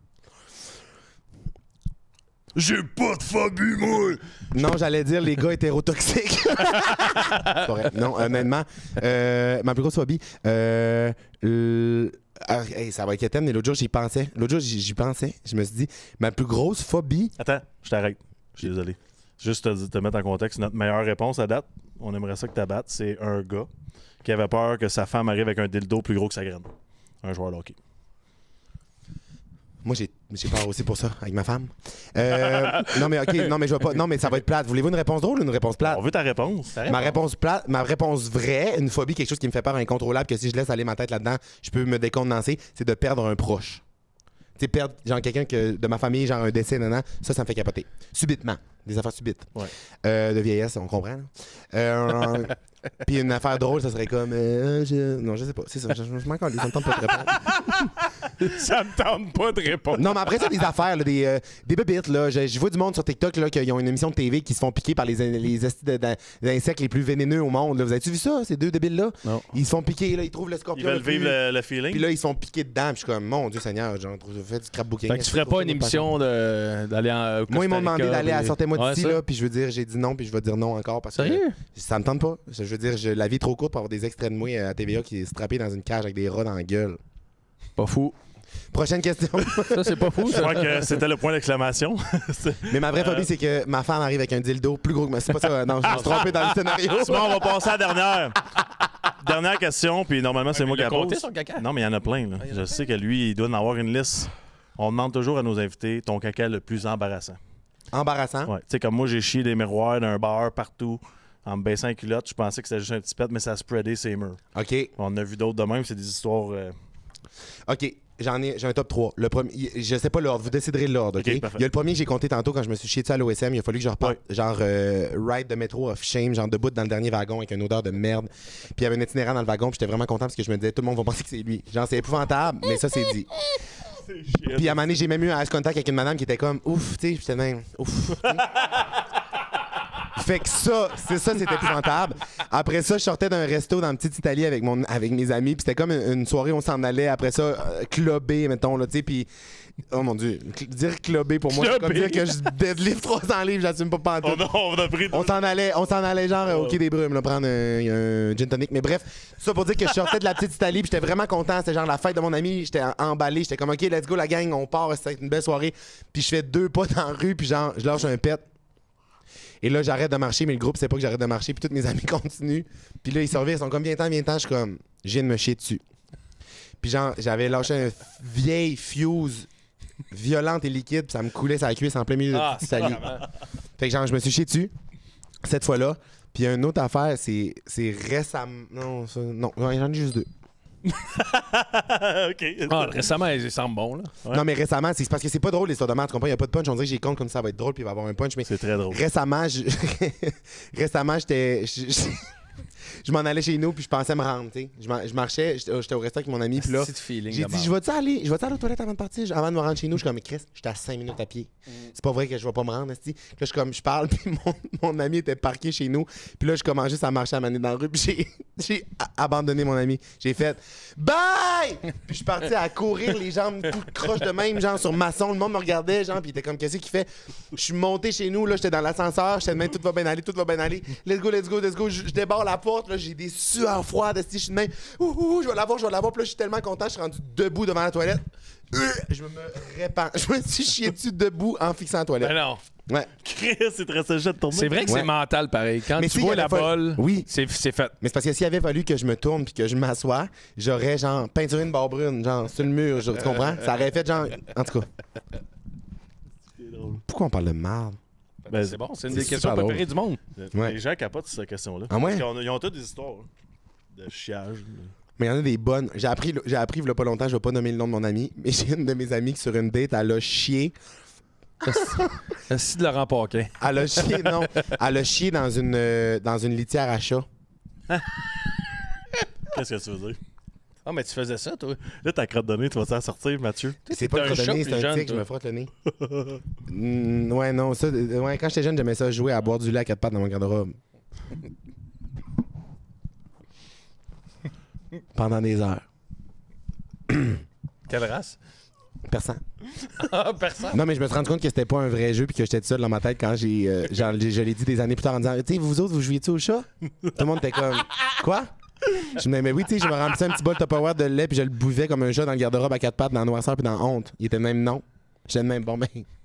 J'ai pas de phobie, moi! Non, j'allais dire les gars hétérotoxiques. C'est pas vrai. Non, honnêtement, euh, ma plus grosse phobie. Euh, le- ah, hey, ça va être quétaine, mais l'autre jour, j'y pensais. L'autre jour, j'y, j'y pensais. Je me suis dit, ma plus grosse phobie. Attends, je t'arrête. Je suis désolé. Juste te, te mettre en contexte, notre meilleure réponse à date, on aimerait ça que tu abattes, c'est un gars qui avait peur que sa femme arrive avec un dildo plus gros que sa graine. Un joueur de hockey. Moi, j'ai, j'ai peur aussi pour ça, avec ma femme. Euh, non, mais OK, non, mais je vais pas. Non, mais ça va être plate. Voulez-vous une réponse drôle ou une réponse plate? On veut ta réponse. Ta Ma réponse. réponse plate, ma réponse vraie, une phobie, quelque chose qui me fait peur incontrôlable, que si je laisse aller ma tête là-dedans, je peux me décontenancer, c'est de perdre un proche. Tu sais, perdre, genre, quelqu'un que, de ma famille, genre un décès, non, non, ça, ça me fait capoter. Subitement. Des affaires subites. Ouais. Euh, de vieillesse, on comprend. là. Euh, Puis une affaire drôle, ça serait comme. euh, je... Non, je sais pas. C'est ça. Je, je, je m'en calme, ça me tente pas de répondre. Ça me tente pas de répondre. Non, mais après ça, des affaires, là, des, euh, des bébites. Là. Je, je vois du monde sur TikTok là, qui ont une émission de T V qui se font piquer par les, les, esti de- de- les insectes les plus vénéneux au monde. Là. Vous avez-tu vu ça, ces deux débiles-là? Non. Ils se font piquer, là, ils trouvent le Ils scorpion. veulent le plus- vivre le, le feeling. Puis là, ils se font piquer dedans. Puis je suis comme, mon Dieu Seigneur, genre, je fais du scrapbooking. Fait que tu ferais pas une émission de, d'aller en. Moi, ils m'ont demandé d'aller à Sortez-moi Ouais, d'ici, ça. là, puis je veux dire, j'ai dit non, puis je vais dire non encore parce Sérieux? que ça me tente pas. Je veux dire, je- la vie est trop courte pour avoir des extraits de moi à T V A qui est strappé dans une cage avec des rats dans la gueule. Pas fou. Prochaine question. Ça, c'est pas fou. Je Ça. crois que c'était le point d'exclamation. C'est- Mais ma vraie phobie, c'est que ma femme arrive avec un dildo plus gros que moi. C'est pas ça. Non, je me suis trompé dans le scénario. Simon, on va passer à la dernière. Dernière question, puis normalement, c'est mais moi il qui a la compté pose. son caca. Non, mais il y en a plein. Là. Ah, il y en a Je plein. sais que lui, il doit en avoir une liste. On demande toujours à nos invités ton caca le plus embarrassant. Embarrassant. Ouais. Tu sais, comme moi, j'ai chié des miroirs d'un bar partout en me baissant les culottes. Je pensais que c'était juste un petit pet, mais ça spreadait ses murs. OK. On en a vu d'autres de même. C'est des histoires. euh, OK. J'en ai, j'ai un top trois. Le premier, y- je sais pas l'ordre, vous déciderez l'ordre, OK? OK, parfait. Il y a le premier que j'ai compté tantôt quand je me suis chié dessus à l'O S M. Il a fallu que je reparte, genre, euh, ride de métro of shame, genre debout dans le dernier wagon avec une odeur de merde. Puis il y avait un itinérant dans le wagon, puis j'étais vraiment content parce que je me disais, tout le monde va penser que c'est lui. Genre, c'est épouvantable, mais ça, c'est dit. Puis à un moment donné, j'ai même eu un ice contact avec une madame qui était comme, ouf, tu sais, j'étais même, ouf. tu sais. Fait que ça, c'est ça, c'était épouvantable. Après ça, je sortais d'un resto dans une petite Italie avec, mon, avec mes amis. Puis c'était comme une, une soirée, on s'en allait. Après ça, euh, clubber, mettons, là, tu sais. Puis, oh mon Dieu, cl- dire clubber pour moi, c'est comme Clubber. dire que je deadlift trois cents livres, j'assume pas pantoute. On a, on a pris. On s'en allait, on s'en allait genre au Quai des Brumes, là, prendre un, un gin tonic. Mais bref, ça pour dire que je sortais de la petite Italie, puis j'étais vraiment content. C'était genre la fête de mon ami, j'étais en- emballé, j'étais comme OK, let's go la gang, on part, c'était une belle soirée. Puis je fais deux pas dans la rue, puis genre je lâche un pet. Et là, j'arrête de marcher, mais le groupe sait pas que j'arrête de marcher, puis tous mes amis continuent. Puis là, ils surveillent, ils sont comme viens-t'en, viens-t'en, je suis comme je viens de me chier dessus. Puis genre, j'avais lâché un vieille fuse violente et liquide, puis ça me coulait sur la cuisse en plein milieu de Ah, la petite Italie. Fait que genre, je me suis chié dessus, cette fois-là. Puis il y a une autre affaire, c'est, c'est récemment. Non, ça- non, j'en ai juste deux. OK. Ah, récemment, ils semblent bons, là. Ouais. Non, mais récemment, c'est parce que c'est pas drôle l'histoire de merde, tu comprends? Il n'y a pas de punch. On dirait que j'ai compte comme ça va être drôle, puis il va y avoir un punch. Mais C'est très drôle. récemment, je... récemment, j'étais. Je, je- je m'en allais chez nous, puis je pensais me rendre, tu sais. Je, mar- je marchais, j'étais j'étais au resto avec mon ami, puis là. C'est feeling. J'ai dit, je vais-tu aller, je vais aller aux toilettes avant de partir, Je- avant de me rendre chez nous. Je suis comme, mais Chris, j'étais à cinq minutes à pied. C'est pas vrai que je vais pas me rendre, esti. Puis là, je suis comme, je parle, puis mon, mon ami était parqué chez nous. Puis là, je commençais juste à marcher à maner dans la rue, puis j'ai, j'ai a- abandonné mon ami. J'ai fait, bye! Puis je suis parti à courir, les jambes toutes croches de même, genre sur maçon. Le monde me regardait, genre, puis il était comme, qu'est-ce qu'il fait? Je suis monté chez nous, là, j'étais dans l'ascenseur, j'étais de même, tout va bien aller, tout va bien aller. Let's go, let's go, let's go. Je, je débarre la porte. porte, là, j'ai des sueurs froides, si je suis de même, ouh, ouh, je vais l'avoir, je vais l'avoir, puis là, je suis tellement content, je suis rendu debout devant la toilette. Euh, je me répands. Je me suis chié dessus debout en fixant la toilette. Ben non. Ouais. Chris, c'est très séché de tourner. C'est vrai que Ouais. c'est mental, pareil. Quand Mais tu si, vois il la avait pas- bolle, Oui. c'est c'est fait. Mais c'est parce que s'il avait fallu que je me tourne puis que je m'assoie, j'aurais, genre, peinturé une barre brune, genre, sur le mur, genre, tu comprends? Ça aurait fait, genre, en tout cas. Pourquoi on parle de marde? Ben, C'est bon, c'est une c'est des questions super préférées du monde. Ouais. Les gens capotent sur cette question-là. Ah ouais? Parce qu'ils ont- Ils ont toutes des histoires hein, de chiage. Mais il y en a des bonnes. J'ai appris, j'ai appris il y a pas longtemps, je vais pas nommer le nom de mon ami, mais j'ai une de mes amies qui, sur une date, elle a chié. Merci de Laurent Paquin. Elle a chié, non. Elle a chié dans une, euh, dans une litière à chat. Qu'est-ce que tu veux dire? Ah, mais tu faisais ça, toi. Là, ta crotte de nez, tu vas t'en sortir, Mathieu? C'est pas un le chat crotte de nez, plus c'est un jeune, tic, je toi. me frotte le nez. Mm, ouais, non, ça, euh, ouais, quand j'étais jeune, j'aimais ça, jouer à boire du lait à quatre pattes dans mon garde-robe. Pendant des heures. Quelle race? Personne. Ah, personne. Non, mais je me suis rendu compte que c'était pas un vrai jeu puis que j'étais tout seul dans ma tête quand j'ai. euh, genre, j'ai- je l'ai dit des années plus tard en disant, tu sais, vous autres, vous jouiez-tu au chat? Tout le monde était comme, quoi? Je me disais, mais oui, tu sais, je me remplissais un petit bol Tupperware de lait puis je le buvais comme un chat dans le garde-robe à quatre pattes, dans la noirceur puis dans la honte. Il était de même non. J'étais de même, bon, ben.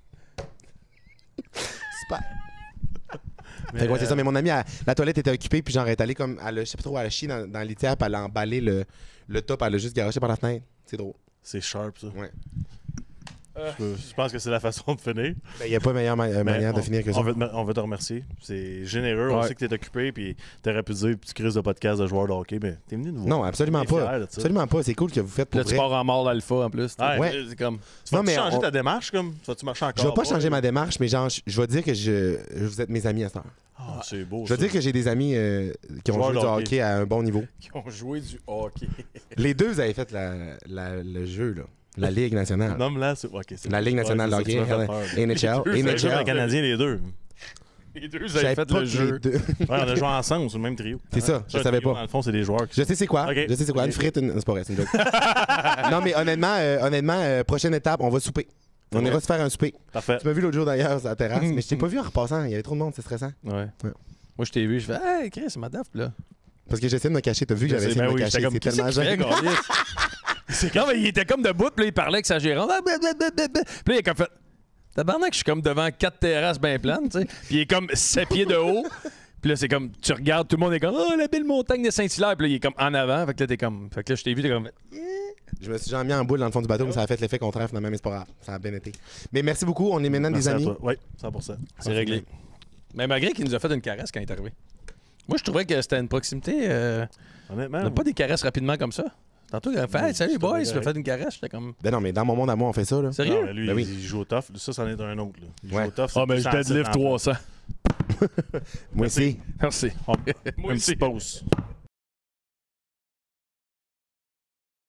Super. Fait que ouais, c'est ça, mais mon ami, elle- la toilette était occupée, puis genre, elle est allée comme, elle a, je sais pas trop, elle a chié dans, dans la litière, puis elle a emballé le, le top, elle a juste garoché par la fenêtre. C'est drôle. C'est sharp, ça. Ouais. Je, je pense que c'est la façon de finir. Il n'y a pas meilleure ma- Mais manière on, de finir que ça. on veut, te, on veut te remercier. C'est généreux. On Ouais. sait que t'es occupé, puis t'aurais pu dire petit crise de podcast de joueurs de hockey, mais t'es venu nous voir. Non, absolument On est fiers pas. de ça. Absolument pas. C'est cool que vous faites pour Là, tu vrai. pars en mort d'alpha en plus. Ouais, Ouais. C'est comme. Tu vas Non, mais changer on- ta démarche, comme? Tu vas-tu marcher encore? Je vais pas Ouais. changer ma démarche, mais genre, je, je vais dire que je, vous êtes mes amis à cette heure. Ah, c'est beau. Je vais ça. dire que j'ai des amis euh, qui ont Joueurs joué de du hockey. hockey à un bon niveau. Qui ont joué du hockey. Les deux, vous avez fait la, la- le jeu, là. La Ligue nationale. Nomme là, c'est. ok, c'est La bon. Ligue Ouais, nationale de c'est ça, hockey. tu m'as fait peur. N H L. Les deux, N c'est H un L. Canadien, les deux. Les deux, vous Je savais avez fait pas le que jeu. les deux. Ouais, on a joué ensemble sur le même trio. C'est ça, je un savais trio, pas. Dans le fond, c'est des joueurs. qui Je sais c'est quoi. Ok. Je sais c'est quoi. Une Ok. frite, une... c'est pas vrai, c'est une joke. Non, mais honnêtement, euh, honnêtement euh, prochaine étape, on va souper. On Ouais. ira se faire un souper. Parfait. Tu m'as vu l'autre jour d'ailleurs sur la terrasse, mais je t'ai pas vu en repassant. Il y avait trop de monde, c'est stressant. Ouais. Ouais. Moi, je t'ai vu, je fais, hey, Chris, c'est ma daf, là. Parce que j'essaie de me cacher. T'as vu que j'avais essayé Ben de me oui, cacher. j'étais comme, C'est tellement Qu'est-ce qu'il fait, gênant. câlisse? Non, mais il était comme debout, puis là, il parlait avec sa gérante. Ah, blablabla. Puis là, il est comme fait. Tabarnak, je suis comme devant quatre terrasses bien pleines, tu sais. Puis il est comme sept pieds de haut. Puis là, c'est comme, tu regardes, tout le monde est comme, oh, la belle montagne de Saint-Hilaire. Puis là, il est comme en avant. Fait que là, t'es comme. Fait que là, je t'ai vu, t'es comme. Je me suis genre mis en boule dans le fond du bateau, mais ça a fait l'effet contraire finalement, mais c'est pas grave. Ça a bien été. Mais merci beaucoup. On est maintenant Merci des à amis. toi. Oui, cent pour cent. C'est réglé. Mais malgré qu'il nous a fait une caresse quand il est arrivé. Moi, je trouvais que c'était une proximité. Euh... Honnêtement. On n'a pas des caresses rapidement comme ça. Tantôt, il a fait, hey, salut, c'est boys, pas il m'a correct. fait une caresse. J'étais comme. Ben non, mais dans mon monde à moi, on fait ça, là. Sérieux? Non, mais lui, Ben oui. il joue au tough. Ça, c'en est un autre. Là. Il Ouais. joue au tough. c'est Ah, mais plus je sensible deadlift dans le trois cents. Moi aussi. Merci. fond. Moi Une aussi. petite pause.